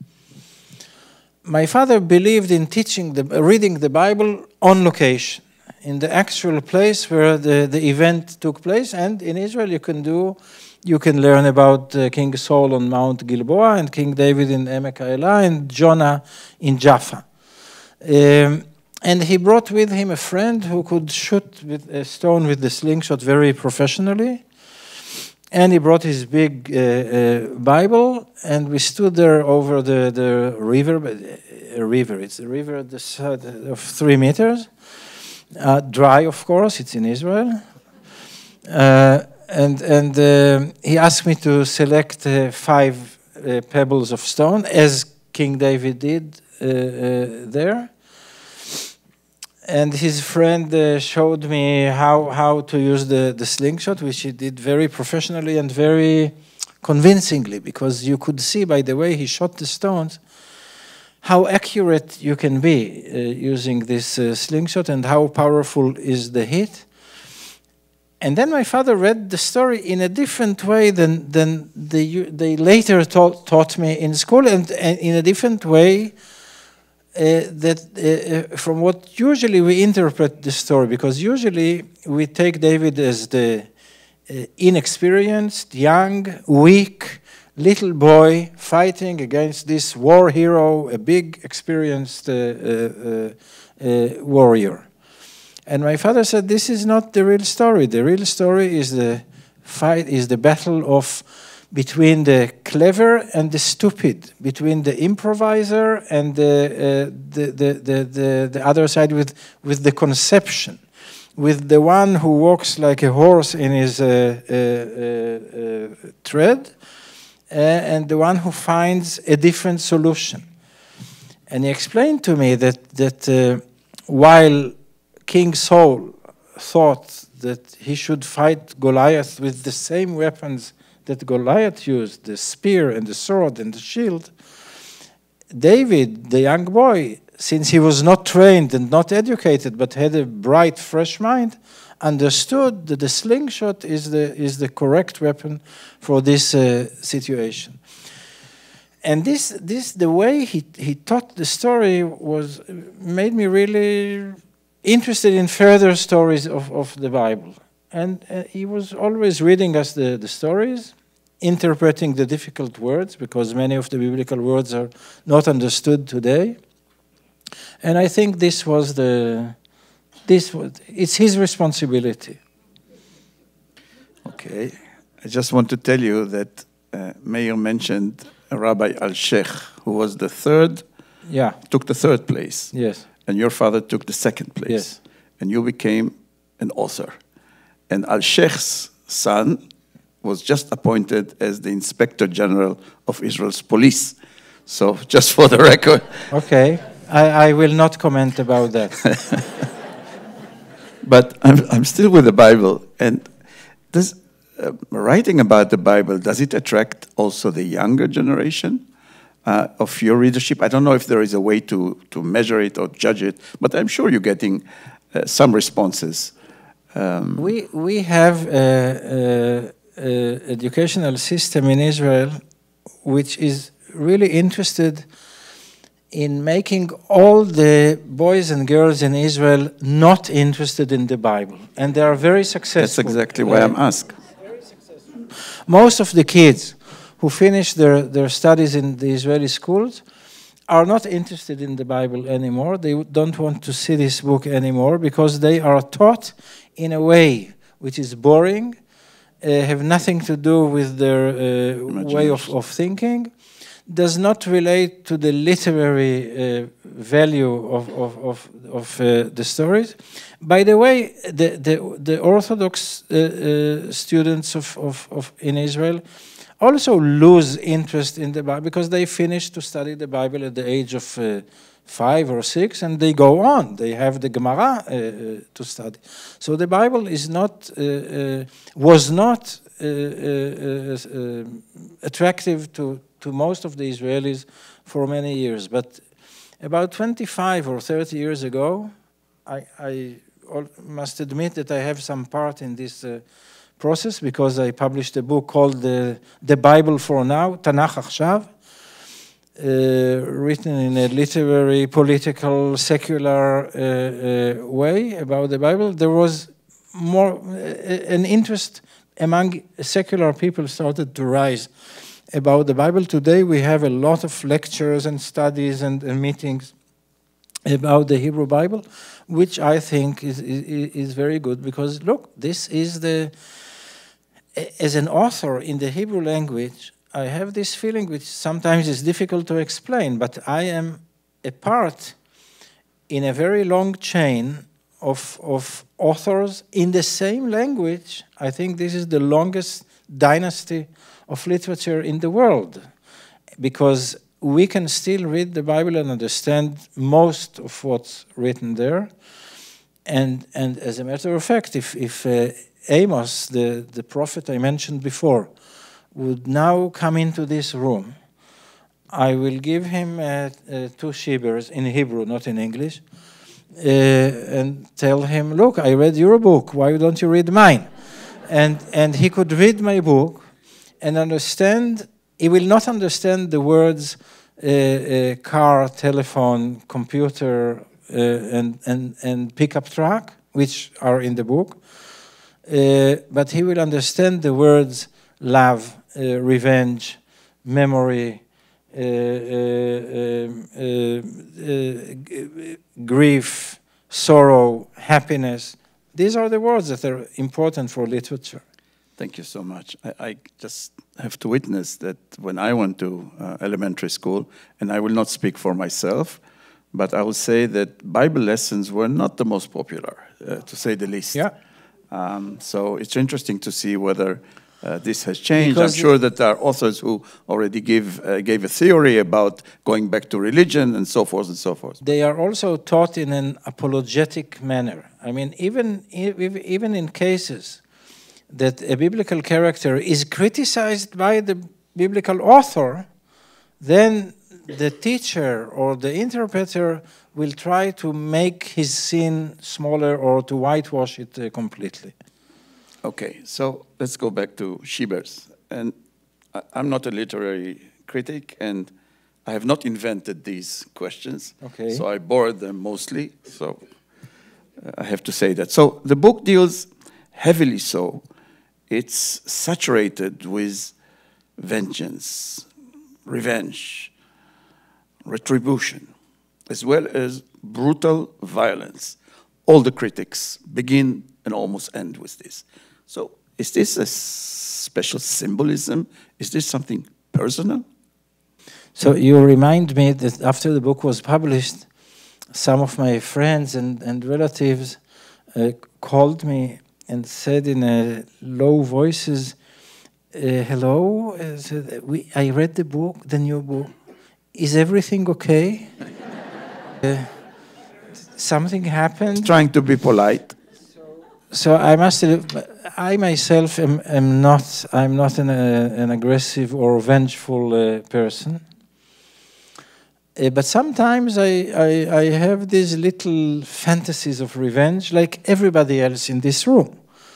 My father believed in teaching, the, uh, reading the Bible on location, in the actual place where the, the event took place. And in Israel, you can do, you can learn about uh, King Saul on Mount Gilboa and King David in Emek Ha'elah and Jonah in Jaffa. Um, and he brought with him a friend who could shoot with a stone with the slingshot very professionally. And he brought his big uh, uh, Bible, and we stood there over the, the river, a river, it's a river at the side of three meters, uh, dry, of course, it's in Israel. Uh, and and uh, he asked me to select uh, five uh, pebbles of stone, as King David did uh, uh, there. And his friend uh, showed me how, how to use the, the slingshot, which he did very professionally and very convincingly, because you could see by the way he shot the stones how accurate you can be uh, using this uh, slingshot and how powerful is the hit. And then my father read the story in a different way than, than they, they later taught, taught me in school, and, and in a different way Uh, that uh, from what usually we interpret the story, because usually we take David as the uh, inexperienced, young, weak, little boy fighting against this war hero, a big, experienced uh, uh, uh, warrior. And my father said, this is not the real story. The real story is the fight, is the battle of between the clever and the stupid, between the improviser and the, uh, the, the, the, the, the other side with, with the conception, with the one who walks like a horse in his uh, uh, uh, uh, tread, uh, and the one who finds a different solution. And he explained to me that, that uh, while King Saul thought that he should fight Goliath with the same weapons that Goliath used, the spear and the sword and the shield, David, the young boy, since he was not trained and not educated but had a bright, fresh mind, understood that the slingshot is the, is the correct weapon for this uh, situation. and this, this, the way he, he taught the story was, made me really interested in further stories of, of the Bible. And uh, he was always reading us the, the stories, interpreting the difficult words, because many of the biblical words are not understood today. And I think this was the, this was, it's his responsibility. Okay. I just want to tell you that uh, Meir mentioned Rabbi Al-Sheikh, who was the third, yeah, took the third place. Yes. And your father took the second place. Yes. And you became an author. And Al-Sheikh's son was just appointed as the Inspector General of Israel's police. So just for the record. Okay. I, I will not comment about that. But I'm, I'm still with the Bible. And does, uh, writing about the Bible, does it attract also the younger generation uh, of your readership? I don't know if there is a way to, to measure it or judge it, but I'm sure you're getting uh, some responses. Um, we, we have an educational system in Israel which is really interested in making all the boys and girls in Israel not interested in the Bible. And they are very successful. That's exactly why I'm asked. Most of the kids who finish their, their studies in the Israeli schools are not interested in the Bible anymore. They don't want to see this book anymore because they are taught in a way which is boring, uh, have nothing to do with their uh, way of, of thinking, does not relate to the literary uh, value of, of, of, of uh, the stories. By the way, the, the, the Orthodox uh, uh, students of, of, of in Israel also lose interest in the Bible because they finish to study the Bible at the age of uh, five or six, and they go on. They have the Gemara uh, uh, to study. So the Bible is not, uh, uh, was not uh, uh, uh, attractive to, to most of the Israelis for many years. But about twenty-five or thirty years ago, I, I must admit that I have some part in this uh, process because I published a book called The, the Bible for Now, Tanakh Achshav, uh, written in a literary, political, secular uh, uh, way about the Bible. There was more, uh, an interest among secular people started to rise about the Bible. Today we have a lot of lectures and studies and, and meetings about the Hebrew Bible, which I think is, is, is very good because, look, this is the, as an author in the Hebrew language, I have this feeling which sometimes is difficult to explain, but I am a part in a very long chain of, of authors in the same language. I think this is the longest dynasty of literature in the world, because we can still read the Bible and understand most of what's written there. And, and as a matter of fact, if, if uh, Amos, the, the prophet I mentioned before, would now come into this room, I will give him uh, uh, two shibers in Hebrew, not in English, uh, and tell him, look, I read your book, why don't you read mine? And, and he could read my book and understand. He will not understand the words uh, uh, car, telephone, computer, uh, and, and, and pickup truck, which are in the book. Uh, but he will understand the words love, uh, revenge, memory, uh, uh, uh, uh, grief, sorrow, happiness. These are the words that are important for literature. Thank you so much. I, I just have to witness that when I went to uh, elementary school, and I will not speak for myself, but I will say that Bible lessons were not the most popular, uh, to say the least. Yeah. Um, so it's interesting to see whether uh, this has changed. Because I'm sure that there are authors who already give, uh, gave a theory about going back to religion and so forth and so forth. They are also taught in an apologetic manner. I mean, even, even in cases that a biblical character is criticized by the biblical author, then the teacher or the interpreter will try to make his sin smaller or to whitewash it uh, completely. Okay, so let's go back to shibers. And I, I'm not a literary critic, and I have not invented these questions. Okay. So I borrowed them mostly. So uh, I have to say that. So the book deals heavily so. It's saturated with vengeance, revenge, retribution, as well as brutal violence. All the critics begin and almost end with this. So is this a special symbolism? Is this something personal? So you remind me that after the book was published, some of my friends and, and relatives uh, called me and said in a low voices, uh, hello, uh, said, we, I read the book, the new book. Is everything okay? uh, something happened? Trying to be polite. So I must, I myself am, am not, I'm not an, uh, an aggressive or vengeful uh, person. Uh, but sometimes I, I, I have these little fantasies of revenge, like everybody else in this room.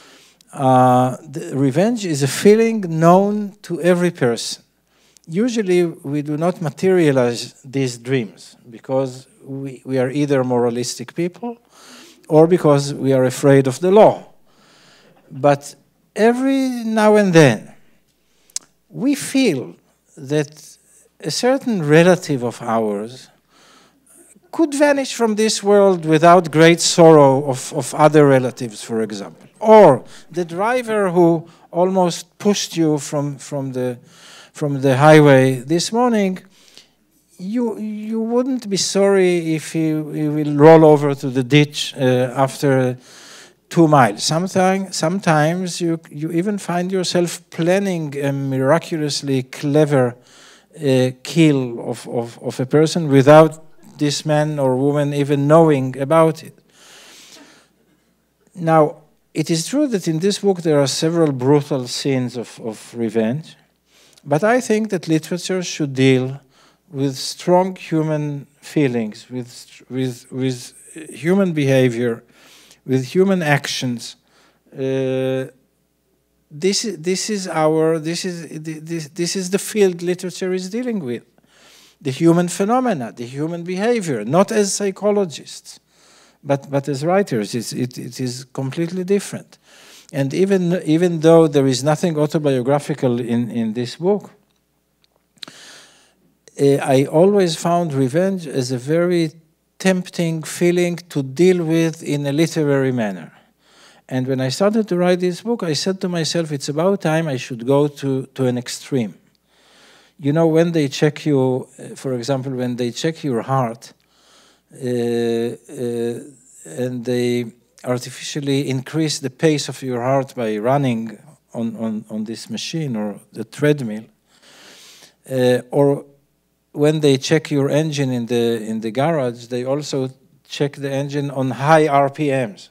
Uh, the revenge is a feeling known to every person. Usually we do not materialize these dreams because we, we are either moralistic people or because we are afraid of the law. But every now and then we feel that a certain relative of ours could vanish from this world without great sorrow of, of other relatives, for example. Or the driver who almost pushed you from, from, the, from the highway this morning, you, you wouldn't be sorry if he, he will roll over to the ditch uh, after two miles. Sometimes, sometimes you, you even find yourself planning a miraculously clever uh, kill of, of, of a person without this man or woman even knowing about it. Now, it is true that in this book there are several brutal scenes of, of revenge, but I think that literature should deal with strong human feelings, with, with, with human behavior, with human actions. Uh, this, this is our, this is, this, this is the field literature is dealing with. The human phenomena, the human behavior, not as psychologists, but, but as writers. It's, it, it is completely different. And even, even though there is nothing autobiographical in, in this book, uh, I always found revenge as a very tempting feeling to deal with in a literary manner. And when I started to write this book, I said to myself, it's about time I should go to, to an extreme. You know, when they check you, uh, for example, when they check your heart, uh, uh, and they artificially increase the pace of your heart by running on, on, on this machine or the treadmill, uh, or when they check your engine in the, in the garage, they also check the engine on high R P Ms.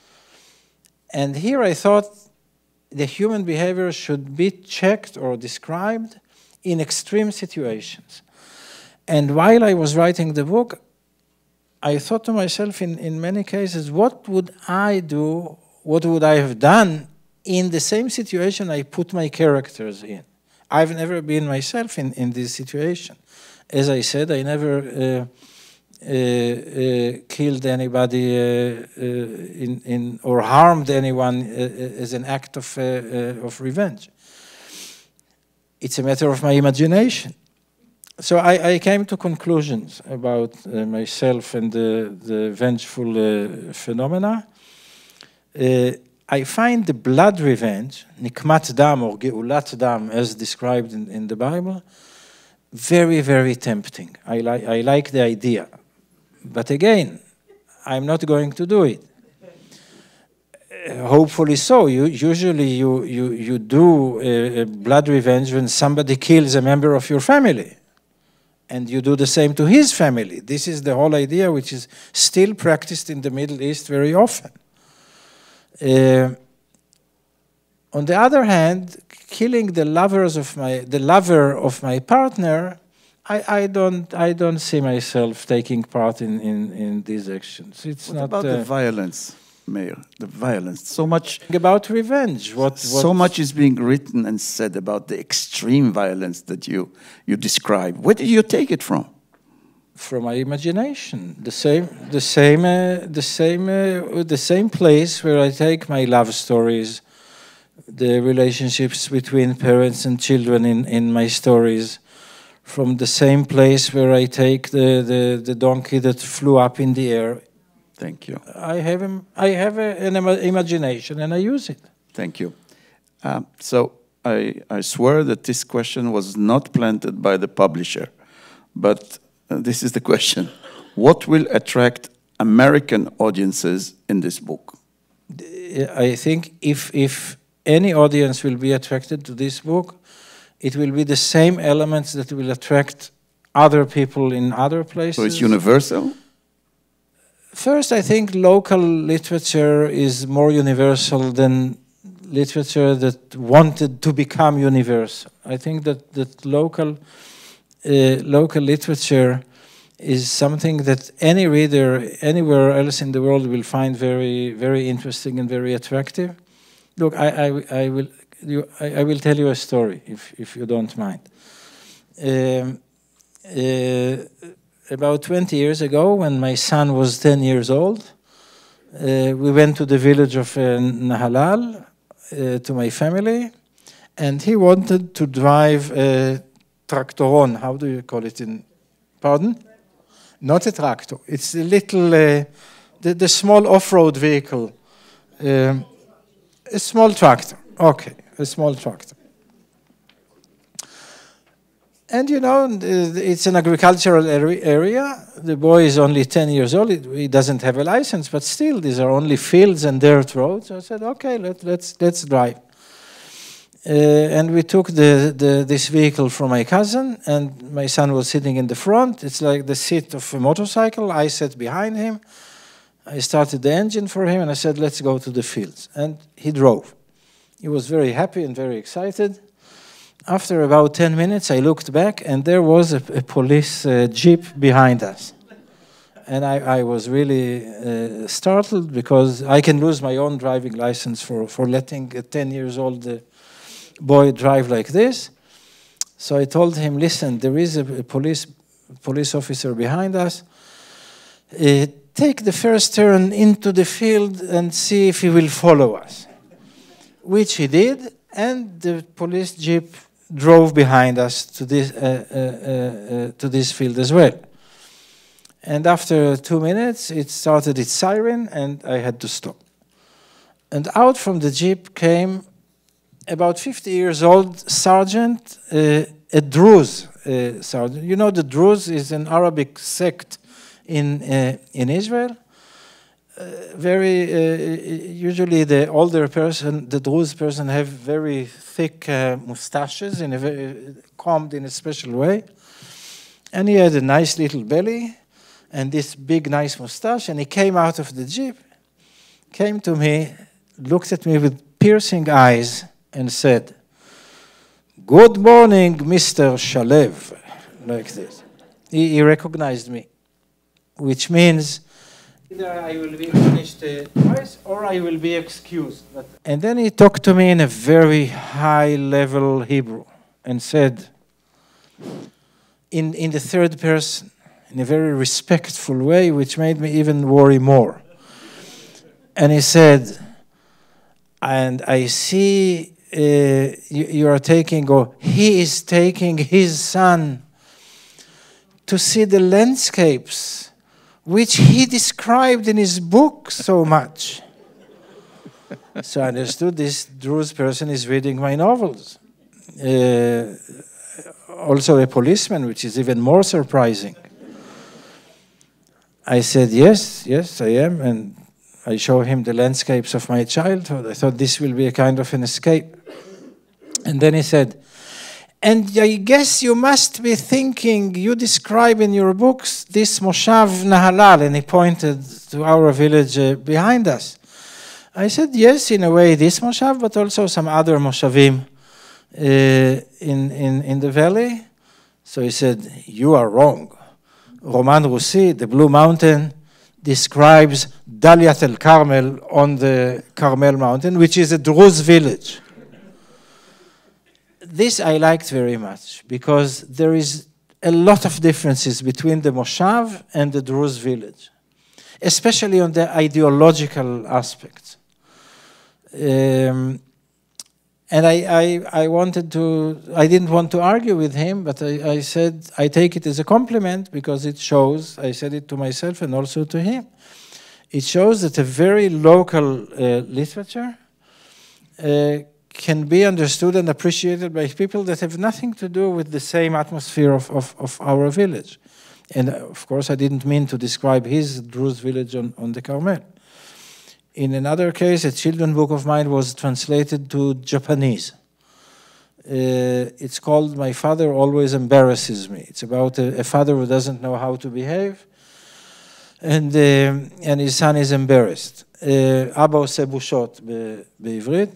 And here I thought the human behavior should be checked or described in extreme situations. And while I was writing the book, I thought to myself in, in many cases, what would I do, what would I have done in the same situation I put my characters in? I've never been myself in, in this situation. As I said, I never uh, uh, uh, killed anybody uh, uh, in, in, or harmed anyone uh, as an act of, uh, uh, of revenge. It's a matter of my imagination. So I, I came to conclusions about uh, myself and the, the vengeful uh, phenomena. Uh, I find the blood revenge, nikmat dam or geulat dam, as described in, in the Bible, very, very tempting. I, li I like the idea. But again, I'm not going to do it. Uh, hopefully so. You, usually you, you, you do uh, blood revenge when somebody kills a member of your family. And you do the same to his family. This is the whole idea which is still practiced in the Middle East very often. Uh, on the other hand, killing the lovers of my, the lover of my partner, I, I don't, I don't see myself taking part in, in, in these actions. It's what not about uh, the violence? Meir, the violence. So much about revenge. What, what so much is being written and said about the extreme violence that you you describe. Where did you take it from? From my imagination. The same, the same, uh, the same, uh, the same place where I take my love stories, the relationships between parents and children in in my stories. From the same place where I take the, the, the donkey that flew up in the air. Thank you. I have, I have a, an imagination and I use it. Thank you. Um, so I, I swear that this question was not planted by the publisher, but uh, this is the question. What will attract American audiences in this book? I think if, if any audience will be attracted to this book, it will be the same elements that will attract other people in other places. So it's universal? First, I think local literature is more universal than literature that wanted to become universal. I think that, that local, uh, local literature is something that any reader anywhere else in the world will find very, very interesting and very attractive. Look, I, I, I will... You, I, I will tell you a story, if, if you don't mind. Um, uh, about twenty years ago, when my son was ten years old, uh, we went to the village of uh, Nahalal uh, to my family, and he wanted to drive a tractoron. How do you call it in, pardon? Not a tractor. It's a little, uh, the, the small off-road vehicle, um, a small tractor. Okay, a small tractor. And you know, it's an agricultural area. The boy is only ten years old. He doesn't have a license, but still, these are only fields and dirt roads. So I said, okay, let, let's, let's drive. Uh, and we took the, the, this vehicle from my cousin, and my son was sitting in the front. It's like the seat of a motorcycle. I sat behind him. I started the engine for him, and I said, let's go to the fields. And he drove. He was very happy and very excited. After about ten minutes, I looked back, and there was a, a police uh, jeep behind us. And I, I was really uh, startled, because I can lose my own driving license for, for letting a ten years old uh, boy drive like this. So I told him, listen, there is a, a police, police officer behind us. Uh, take the first turn into the field and see if he will follow us. Which he did, and the police jeep drove behind us to this, uh, uh, uh, uh, to this field as well. And after two minutes, it started its siren, and I had to stop. And out from the jeep came about fifty years old sergeant, uh, a Druze uh, sergeant. You know, the Druze is an Arabic sect in, uh, in Israel. Uh, very, uh, usually the older person, the Druze person, have very thick uh, mustaches, in a very, combed in a special way. And he had a nice little belly and this big, nice mustache. And he came out of the jeep, came to me, looked at me with piercing eyes and said, "Good morning, Mister Shalev," like this. He, he recognized me, which means either I will be punished uh, twice or I will be excused. But and then he talked to me in a very high-level Hebrew and said, in, in the third person, in a very respectful way, which made me even worry more. And he said, and I see uh, you, you are taking, or he is taking his son to see the landscapes which he described in his book so much. So I understood this Druze person is reading my novels. Uh, also a policeman, which is even more surprising. I said, yes, yes, I am. And I show him the landscapes of my childhood. I thought this will be a kind of an escape. And then he said, and I guess you must be thinking, you describe in your books this Moshav Nahalal, and he pointed to our village uh, behind us. I said, yes, in a way, this Moshav, but also some other Moshavim uh, in, in, in the valley. So he said, you are wrong. Roman Russi, the Blue Mountain, describes Daliat el-Carmel on the Carmel Mountain, which is a Druze village. This I liked very much, because there is a lot of differences between the Moshav and the Druze village, especially on the ideological aspects. Um, and I, I, I wanted to, I didn't want to argue with him, but I, I said, I take it as a compliment because it shows, I said it to myself and also to him, it shows that a very local uh, literature uh, can be understood and appreciated by people that have nothing to do with the same atmosphere of, of, of our village. And of course, I didn't mean to describe his Druze village on, on the Carmel. In another case, a children's book of mine was translated to Japanese. Uh, it's called My Father Always Embarrasses Me. It's about a, a father who doesn't know how to behave, and, uh, and his son is embarrassed. Abba עושה בושות בעברית.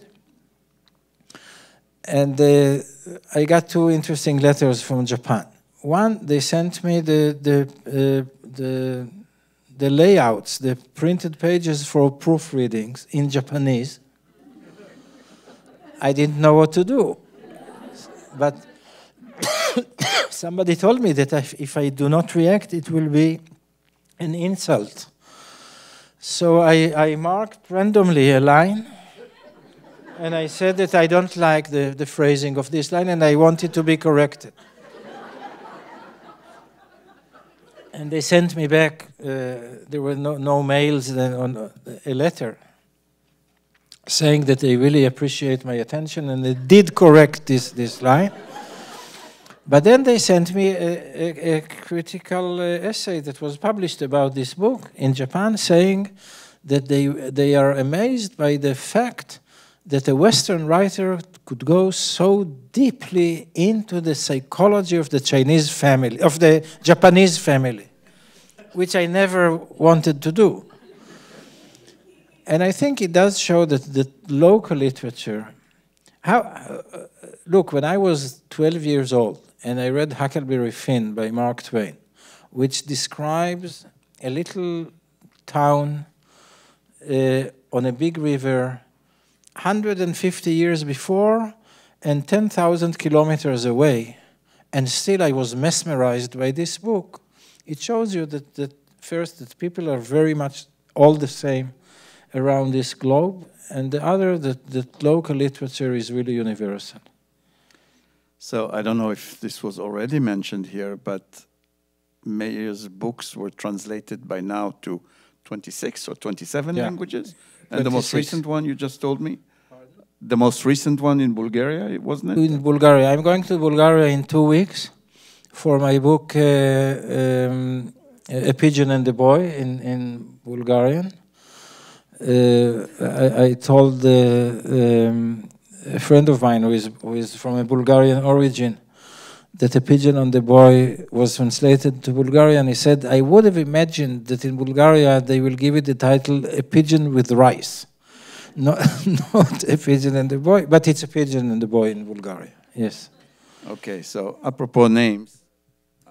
And uh, I got two interesting letters from Japan. One, they sent me the, the, uh, the, the layouts, the printed pages for proofreadings in Japanese. I didn't know what to do. But somebody told me that if, if I do not react, it will be an insult. So I, I marked randomly a line, and I said that I don't like the, the phrasing of this line, and I want it to be corrected. And they sent me back, uh, there were no, no mails, then on uh, a letter saying that they really appreciate my attention, and they did correct this, this line. But then they sent me a, a, a critical uh, essay that was published about this book in Japan, saying that they, they are amazed by the fact that a Western writer could go so deeply into the psychology of the Chinese family, of the Japanese family, which I never wanted to do. And I think it does show that the local literature, how, uh, look, when I was twelve years old and I read Huckleberry Finn by Mark Twain, which describes a little town uh, on a big river one hundred fifty years before and ten thousand kilometers away, and still I was mesmerized by this book. It shows you that, that first, that people are very much all the same around this globe, and the other, that, that local literature is really universal. So I don't know if this was already mentioned here, but Meir's books were translated by now to twenty-six or twenty-seven yeah. languages. And twenty-six. The most recent one you just told me? Pardon? The most recent one in Bulgaria, wasn't it? In Bulgaria. I'm going to Bulgaria in two weeks for my book, uh, um, A Pigeon and the Boy, in, in Bulgarian. Uh, I, I told uh, um, a friend of mine who is, who is from a Bulgarian origin that A Pigeon on the Boy was translated to Bulgarian. He said, I would have imagined that in Bulgaria they will give it the title A Pigeon with Rice. Not, not A Pigeon and the Boy, but it's A Pigeon and the Boy in Bulgaria, yes. Okay, so apropos names. Uh,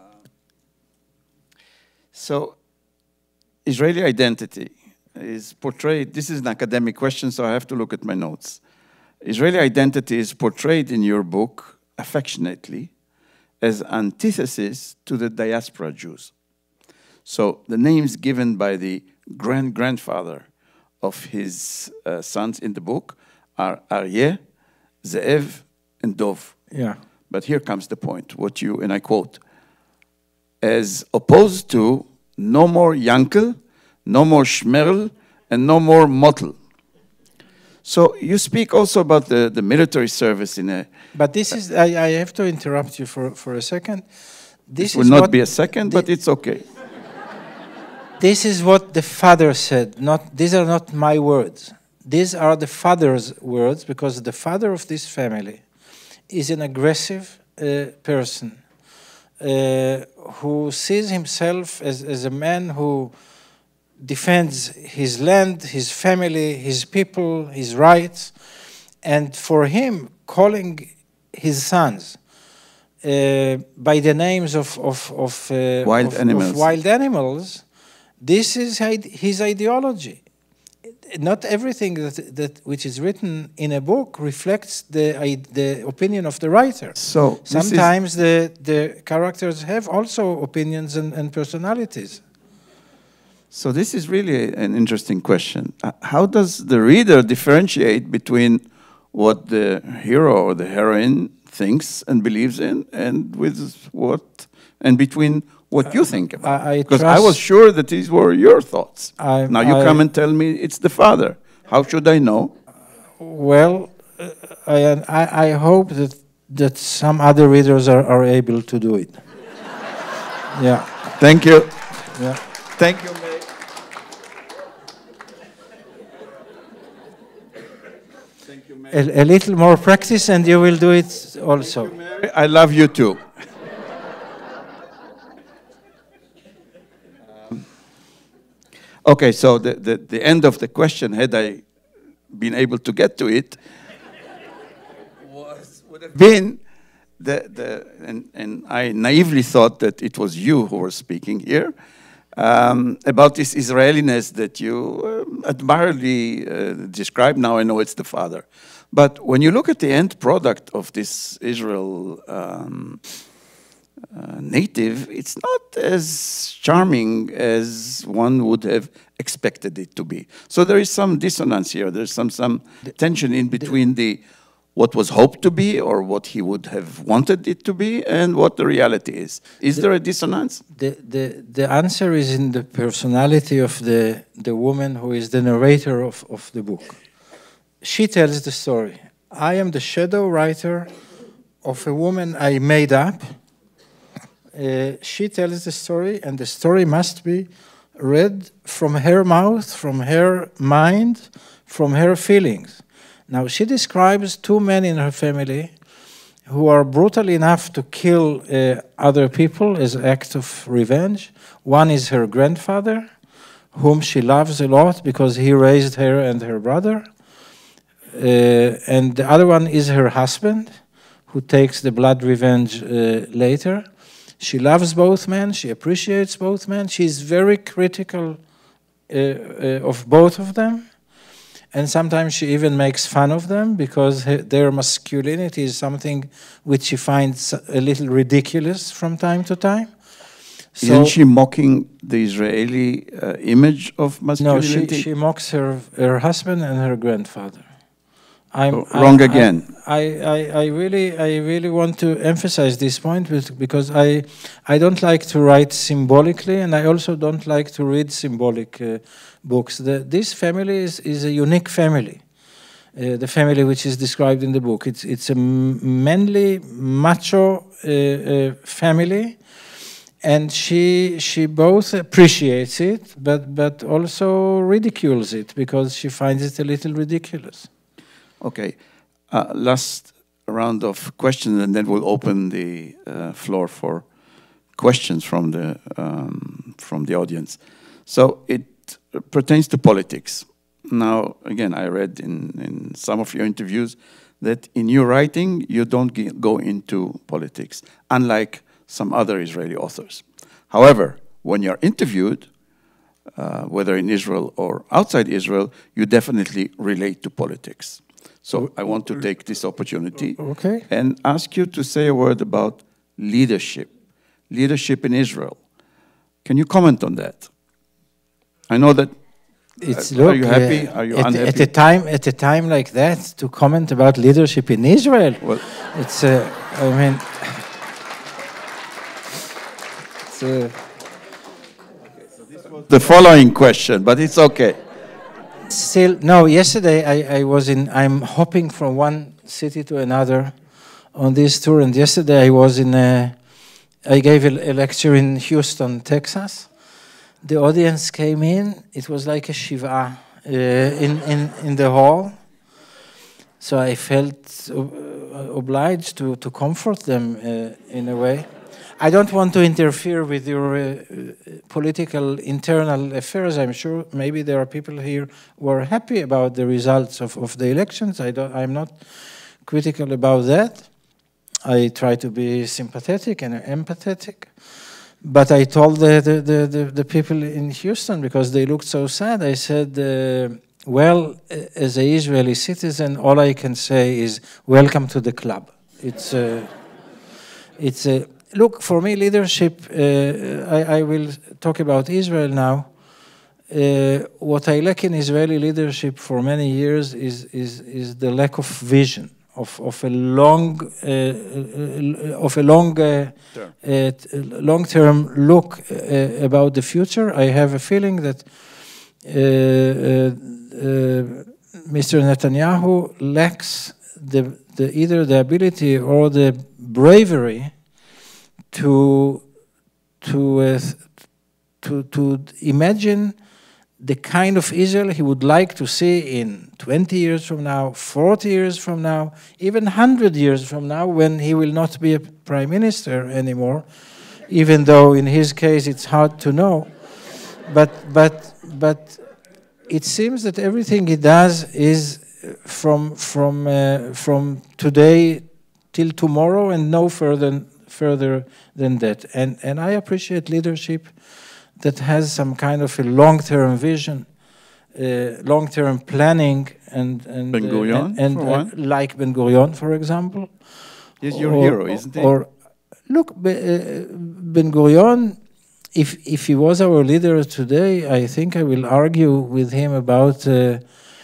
so Israeli identity is portrayed, this is an academic question, so I have to look at my notes. Israeli identity is portrayed in your book affectionately as antithesis to the diaspora Jews. So the names given by the grand-grandfather of his uh, sons in the book are Aryeh, Ze'ev, and Dov. Yeah. But here comes the point, what you, and I quote, as opposed to no more Yankel, no more Shmerl, and no more Motel. So you speak also about the, the military service in a... But this is, I, I have to interrupt you for, for a second. This, this will not be a second, the, but it's okay. This is what the father said. Not, these are not my words. These are the father's words, because the father of this family is an aggressive uh, person uh, who sees himself as, as a man who defends his land, his family, his people, his rights. And for him, calling his sons uh, by the names of, of, of, uh, wild, of, animals. of wild animals this is his ideology. Not everything that, that which is written in a book reflects the, the opinion of the writer. So sometimes the, the characters have also opinions and, and personalities. So this is really an interesting question. Uh, how does the reader differentiate between what the hero or the heroine thinks and believes in, and with what, and between what you think about? Because I, I, I was sure that these were your thoughts. I, now you I, come and tell me it's the father. How should I know? Well, uh, I, I, I hope that that some other readers are, are able to do it. Yeah. Thank you. Yeah. Thank you. A, a little more practice and you will do it also. You, I love you too. um, okay, so the, the, the end of the question, had I been able to get to it, was, would have been, the, the, and, and I naively thought that it was you who were speaking here, Um, about this Israeliness that you um, admirably uh, describe. Now I know it's the father. But when you look at the end product of this Israel um, uh, native, it's not as charming as one would have expected it to be. So there is some dissonance here. There's some, some tension in between the what was hoped to be or what he would have wanted it to be and what the reality is. Is the, there a dissonance? The, the, the answer is in the personality of the, the woman who is the narrator of, of the book. She tells the story. I am the shadow writer of a woman I made up. Uh, she tells the story, and the story must be read from her mouth, from her mind, from her feelings. Now, she describes two men in her family who are brutal enough to kill uh, other people as an act of revenge. One is her grandfather, whom she loves a lot because he raised her and her brother. Uh, and the other one is her husband, who takes the blood revenge uh, later. She loves both men. She appreciates both men. She's very critical uh, uh, of both of them. And sometimes she even makes fun of them because her, their masculinity is something which she finds a little ridiculous from time to time. So, isn't she mocking the Israeli uh, image of masculinity? No, she, she mocks her, her husband and her grandfather. I'm, Wrong I, again. I, I, I really, I really want to emphasize this point because I, I don't like to write symbolically, and I also don't like to read symbolic uh, books. The, this family is, is a unique family. Uh, the family which is described in the book. It's it's a manly, macho uh, uh, family, and she she both appreciates it, but but also ridicules it because she finds it a little ridiculous. Okay, uh, last round of questions, and then we'll open the uh, floor for questions from the um, from the audience. So it pertains to politics. Now, again, I read in, in some of your interviews that in your writing you don't go into politics, unlike some other Israeli authors. However, when you're interviewed, uh, whether in Israel or outside Israel, you definitely relate to politics. So I want to take this opportunity okay. and ask you to say a word about leadership, leadership in Israel. Can you comment on that? I know that. It's, uh, look, are you happy? Uh, are you at, unhappy? At a time, at a time like that, to comment about leadership in Israel, well, it's. Uh, I mean, it's. Uh, the following question, but it's okay. Still, no, yesterday I, I was in, I'm hopping from one city to another on this tour, and yesterday I was in, a, I gave a, a lecture in Houston, Texas. The audience came in, it was like a shiva uh, in, in, in the hall. So I felt uh, obliged to, to comfort them uh, in a way. I don't want to interfere with your uh, political internal affairs. I'm sure maybe there are people here who are happy about the results of, of the elections. I don't, I'm not critical about that. I try to be sympathetic and empathetic. but I told the, the, the, the, the people in Houston, because they looked so sad, I said, uh, well, as an Israeli citizen, all I can say is, welcome to the club. It's a, it's a, look, for me, leadership, uh, I, I will talk about Israel now. Uh, what I lack in Israeli leadership for many years is, is, is the lack of vision, of, of a long, uh, uh, of a long, uh, uh, long-term look uh, about the future. I have a feeling that uh, uh, uh, Mister Netanyahu lacks the, the either the ability or the bravery to to uh, to to imagine the kind of Israel he would like to see in twenty years from now, forty years from now, even one hundred years from now, when he will not be a prime minister anymore, even though in his case it's hard to know. But, but, but it seems that everything he does is from, from, uh, from today till tomorrow and no further, further than that. And, and I appreciate leadership that has some kind of a long-term vision, uh, long-term planning, and and, Ben Gurion, uh, and, and uh, like Ben Gurion, for example. He's your or, hero, isn't he? Or look, uh, Ben Gurion, if if he was our leader today, I think I will argue with him about uh, uh,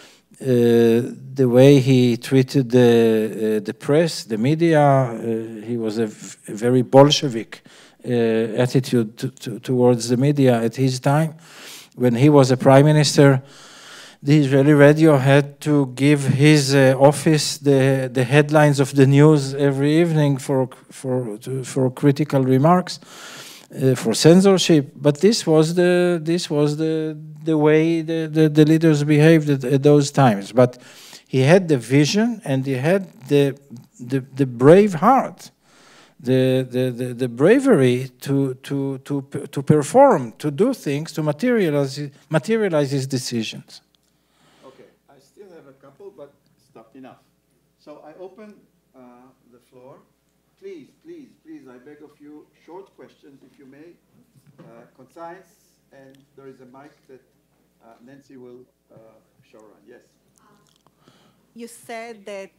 the way he treated the uh, the press, the media. Uh, he was a, v a very Bolshevik Uh, attitude to, to, towards the media at his time. When he was a prime minister, the Israeli radio had to give his uh, office the, the headlines of the news every evening for, for, to, for critical remarks, uh, for censorship. But this was the, this was the, the way the, the, the leaders behaved at, at those times. But he had the vision and he had the, the, the brave heart. The, the, the, the bravery to, to, to, to perform, to do things, to materialize, materialize his decisions. Okay, I still have a couple, but stop enough. So I open uh, the floor. Please, please, please, I beg of you, short questions, if you may, uh, concise, and there is a mic that uh, Nancy will uh, show around. Yes? You said that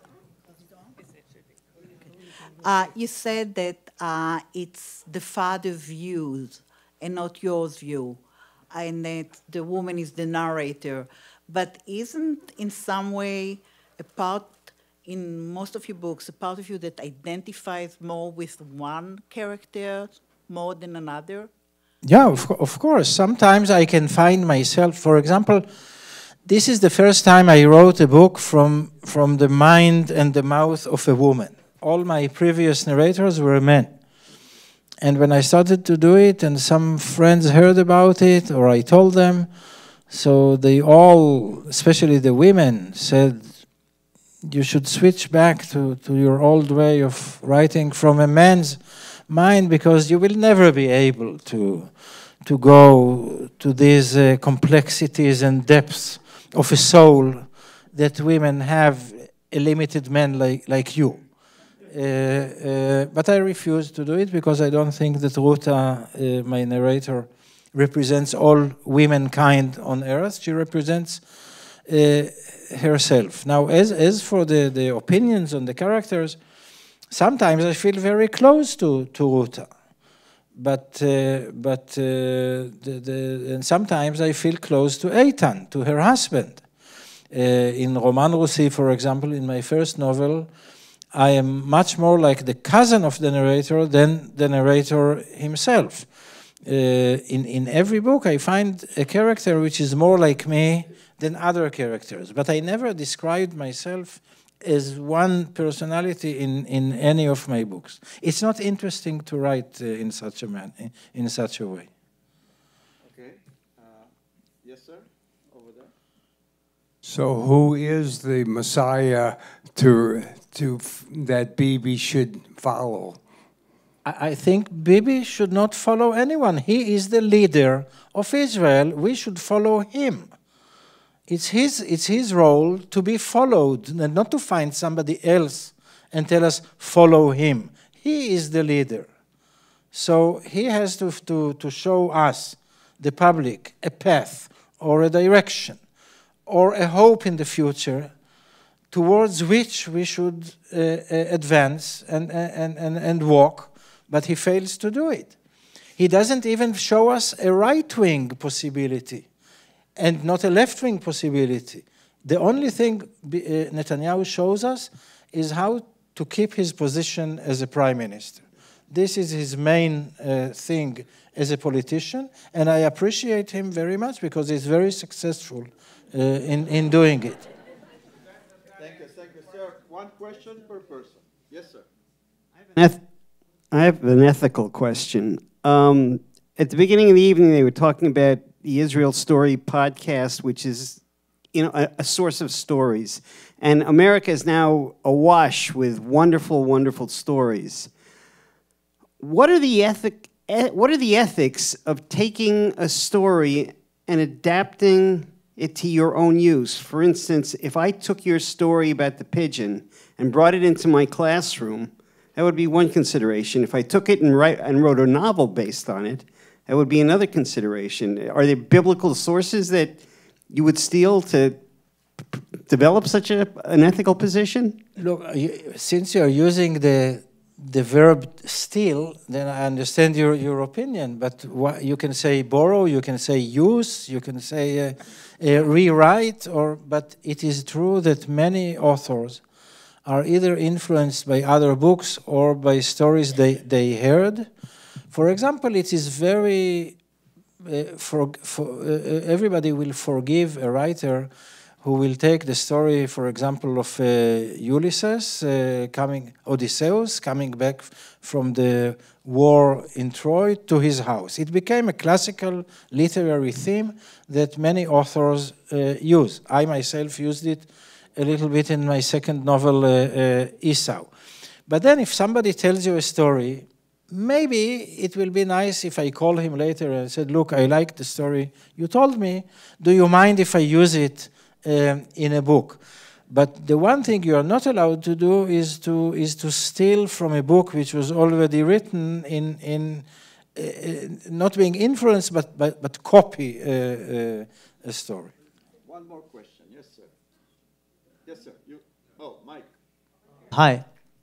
Uh, you said that uh, it's the father's views and not yours view, and that the woman is the narrator. But isn't in some way a part in most of your books, a part of you that identifies more with one character more than another? Yeah, of, of course. Sometimes I can find myself, for example, this is the first time I wrote a book from, from the mind and the mouth of a woman. All my previous narrators were men. And when I started to do it, and some friends heard about it, or I told them, so they all, especially the women, said, you should switch back to, to your old way of writing from a man's mind, because you will never be able to, to go to these uh, complexities and depths of a soul that women have, a limited man like, like you. Uh, uh, but I refuse to do it because I don't think that Ruta, uh, my narrator, represents all womankind on earth. She represents uh, herself. Now, as, as for the, the opinions on the characters, sometimes I feel very close to, to Ruta. But, uh, but uh, the, the, and sometimes I feel close to Eitan, to her husband. Uh, in Roman Russi, for example, in my first novel, I am much more like the cousin of the narrator than the narrator himself. Uh, in, in every book, I find a character which is more like me than other characters. But I never described myself as one personality in, in any of my books. It's not interesting to write uh, in such a man, in, in such a way. Okay. Uh, yes, sir? Over there. So who is the Messiah to, to that Bibi should follow? I, I think Bibi should not follow anyone. He is the leader of Israel. We should follow him. It's his, it's his role to be followed, and not to find somebody else and tell us, follow him. He is the leader. So he has to, to, to show us, the public, a path or a direction or a hope in the future towards which we should uh, uh, advance and, and, and, and walk, but he fails to do it. He doesn't even show us a right-wing possibility and not a left-wing possibility. The only thing uh, Netanyahu shows us is how to keep his position as a prime minister. This is his main uh, thing as a politician, and I appreciate him very much because he's very successful uh, in, in doing it. Thank you, thank you, sir. One question per person. Yes, sir. I have an ethical question. Um, at the beginning of the evening, they were talking about the Israel Story podcast, which is, you know, a, a source of stories. And America is now awash with wonderful, wonderful stories. What are the ethic? What are the ethics of taking a story and adapting it to your own use? For instance, if I took your story about the pigeon and brought it into my classroom, that would be one consideration. If I took it and, write, and wrote a novel based on it, that would be another consideration. Are there biblical sources that you would steal to p- develop such a, an ethical position? Look, you, since you're using the the verb steal, then I understand your, your opinion. But what, you can say borrow, you can say use, you can say uh, uh, rewrite, or but it is true that many authors are either influenced by other books or by stories they, they heard. For example, it is very, uh, for, for, uh, everybody will forgive a writer who will take the story, for example, of uh, Ulysses, uh, coming, Odysseus, coming back from the war in Troy to his house. It became a classical literary theme that many authors uh, use. I myself used it a little bit in my second novel, uh, uh, Esau. But then if somebody tells you a story, maybe it will be nice if I call him later and said, look, I like the story you told me. Do you mind if I use it um, in a book? But the one thing you are not allowed to do is to is to steal from a book which was already written in in uh, not being influenced, but but, but copy uh, uh, a story. One more question. Yes, sir. Yes, sir. You. Oh, Mike. Hi.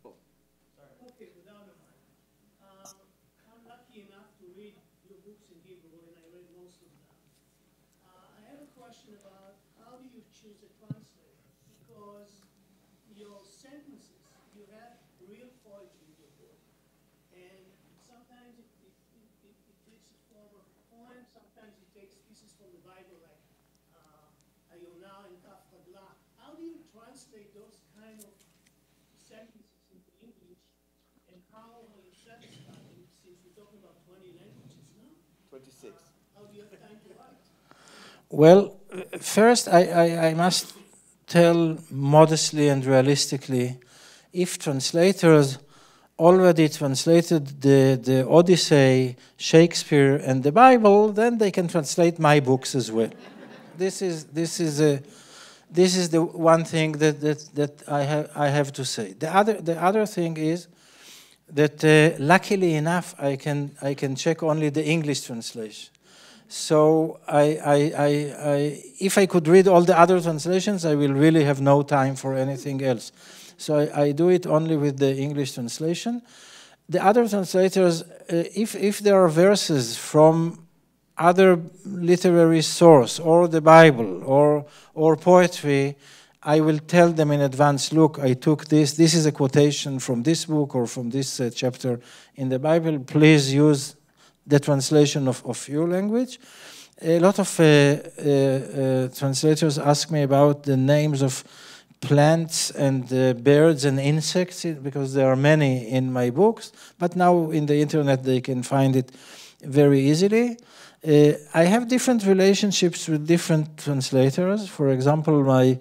Well, first I, I, I must tell modestly and realistically, if translators already translated the, the Odyssey, Shakespeare, and the Bible, then they can translate my books as well. This is this is a this is the one thing that that, that I have I have to say. The other the other thing is that uh, luckily enough I can I can check only the English translation. So I, I, I, I, if I could read all the other translations, I will really have no time for anything else. So I, I do it only with the English translation. The other translators, uh, if, if there are verses from other literary source, or the Bible, or, or poetry, I will tell them in advance, look, I took this, this is a quotation from this book or from this uh, chapter in the Bible, please use the translation of, of your language. A lot of uh, uh, uh, translators ask me about the names of plants and uh, birds and insects, because there are many in my books, but now in the internet they can find it very easily. Uh, I have different relationships with different translators. For example, my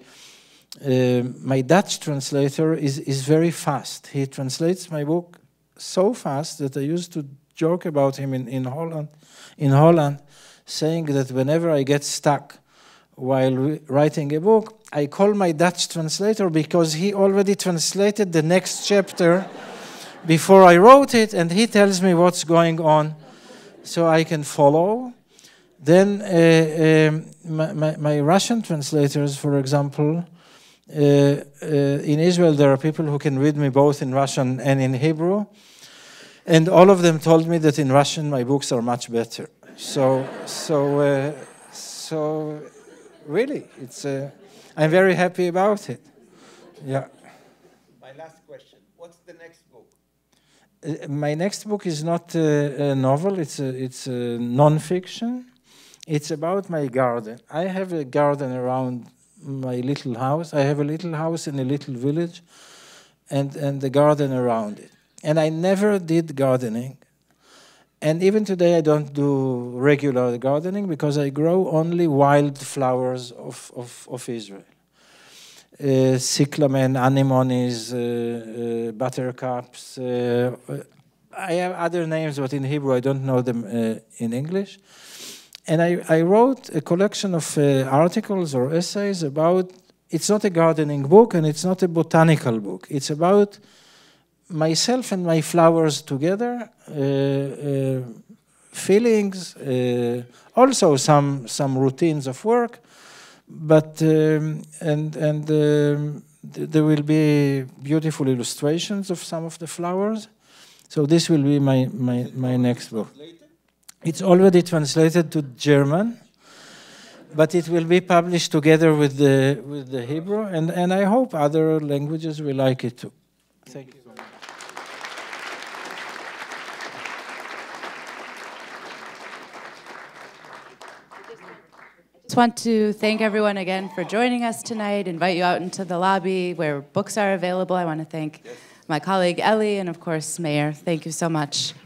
uh, my Dutch translator is, is very fast. He translates my book so fast that I used to joke about him in, in Holland, in Holland, saying that whenever I get stuck while writing a book, I call my Dutch translator because he already translated the next chapter before I wrote it, and he tells me what's going on so I can follow. Then uh, um, my, my, my Russian translators, for example, uh, uh, in Israel there are people who can read me both in Russian and in Hebrew, and all of them told me that in Russian my books are much better. So, so, uh, so, really, it's. Uh, I'm very happy about it. Yeah. My last question: what's the next book? Uh, my next book is not a, a novel. It's a, it's a non-fiction. It's about my garden. I have a garden around my little house. I have a little house in a little village, and and the garden around it. And I never did gardening. And even today I don't do regular gardening because I grow only wild flowers of, of, of Israel. Uh, cyclamen, anemones, uh, uh, buttercups. Uh, I have other names, but in Hebrew I don't know them uh, in English. And I, I wrote a collection of uh, articles or essays about, it's not a gardening book and it's not a botanical book. It's about myself and my flowers together, uh, uh, feelings, uh, also some some routines of work, but um, and and um, th there will be beautiful illustrations of some of the flowers. So this will be my my my next book. It's already translated to German, but it will be published together with the with the Hebrew, and and I hope other languages will like it too. Thank you. Just want to thank everyone again for joining us tonight, invite you out into the lobby where books are available. I want to thank my colleague Ellie and, of course, Meir. Thank you so much.